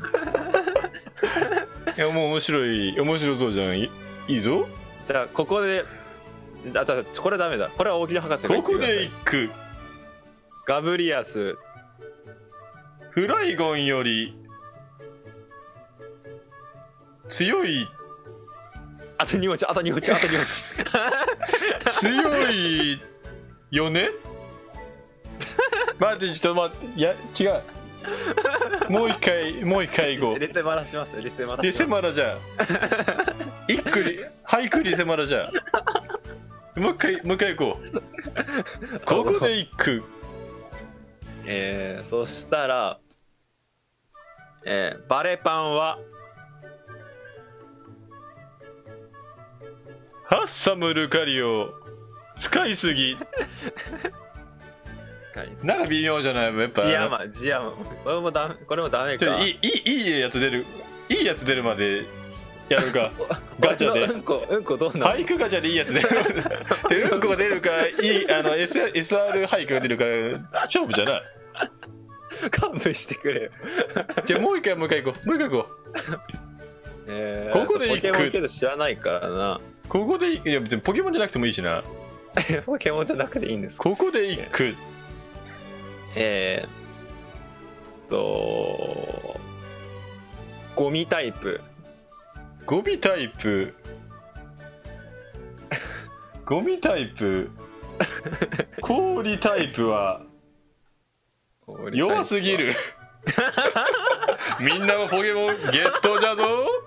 いやもう面白い面白そうじゃん。いいいぞ。 じゃあここであじゃあこれダメだ。これは大木戸博士が言ここってください。 で一句。 ガブリアスフライゴンより強いあとに文字あとに文字あとに文字強いよね。待ってちょっと待っていや違う。もう一回もう一回行こう。 リセマラしますリセマラリセママラじゃん。一句リ俳句リセマラじゃん。もう一回もう一回行こう。ここで一句。 えー、そしたら、えー、バレパンはハッサムルカリを使いすぎ。なんか微妙じゃないやっぱ。 ジアマジアマこれもダメこれもダメか。 いいいいいいやつ出るいいやつ出るまでやるか。ガチャでうんこうんこどうなの？ 俳句ガチャでいいやつ出る。でうんこが出るかいいあの エスアール 俳句が出るか勝負じゃない。 勘弁してくれよ。 じゃあもう一回もう一回行こうもう一回行こう。 えー、 ここで一句ポケモンけど知らないからな。 ここでいや別にポケモンじゃなくてもいいしな。 ポケモンじゃなくていいんですか？ ここで一句。 えー、っとゴミタイプゴミタイプゴミタイプ氷タイプは弱すぎる。みんなもポケモンゲットじゃぞ。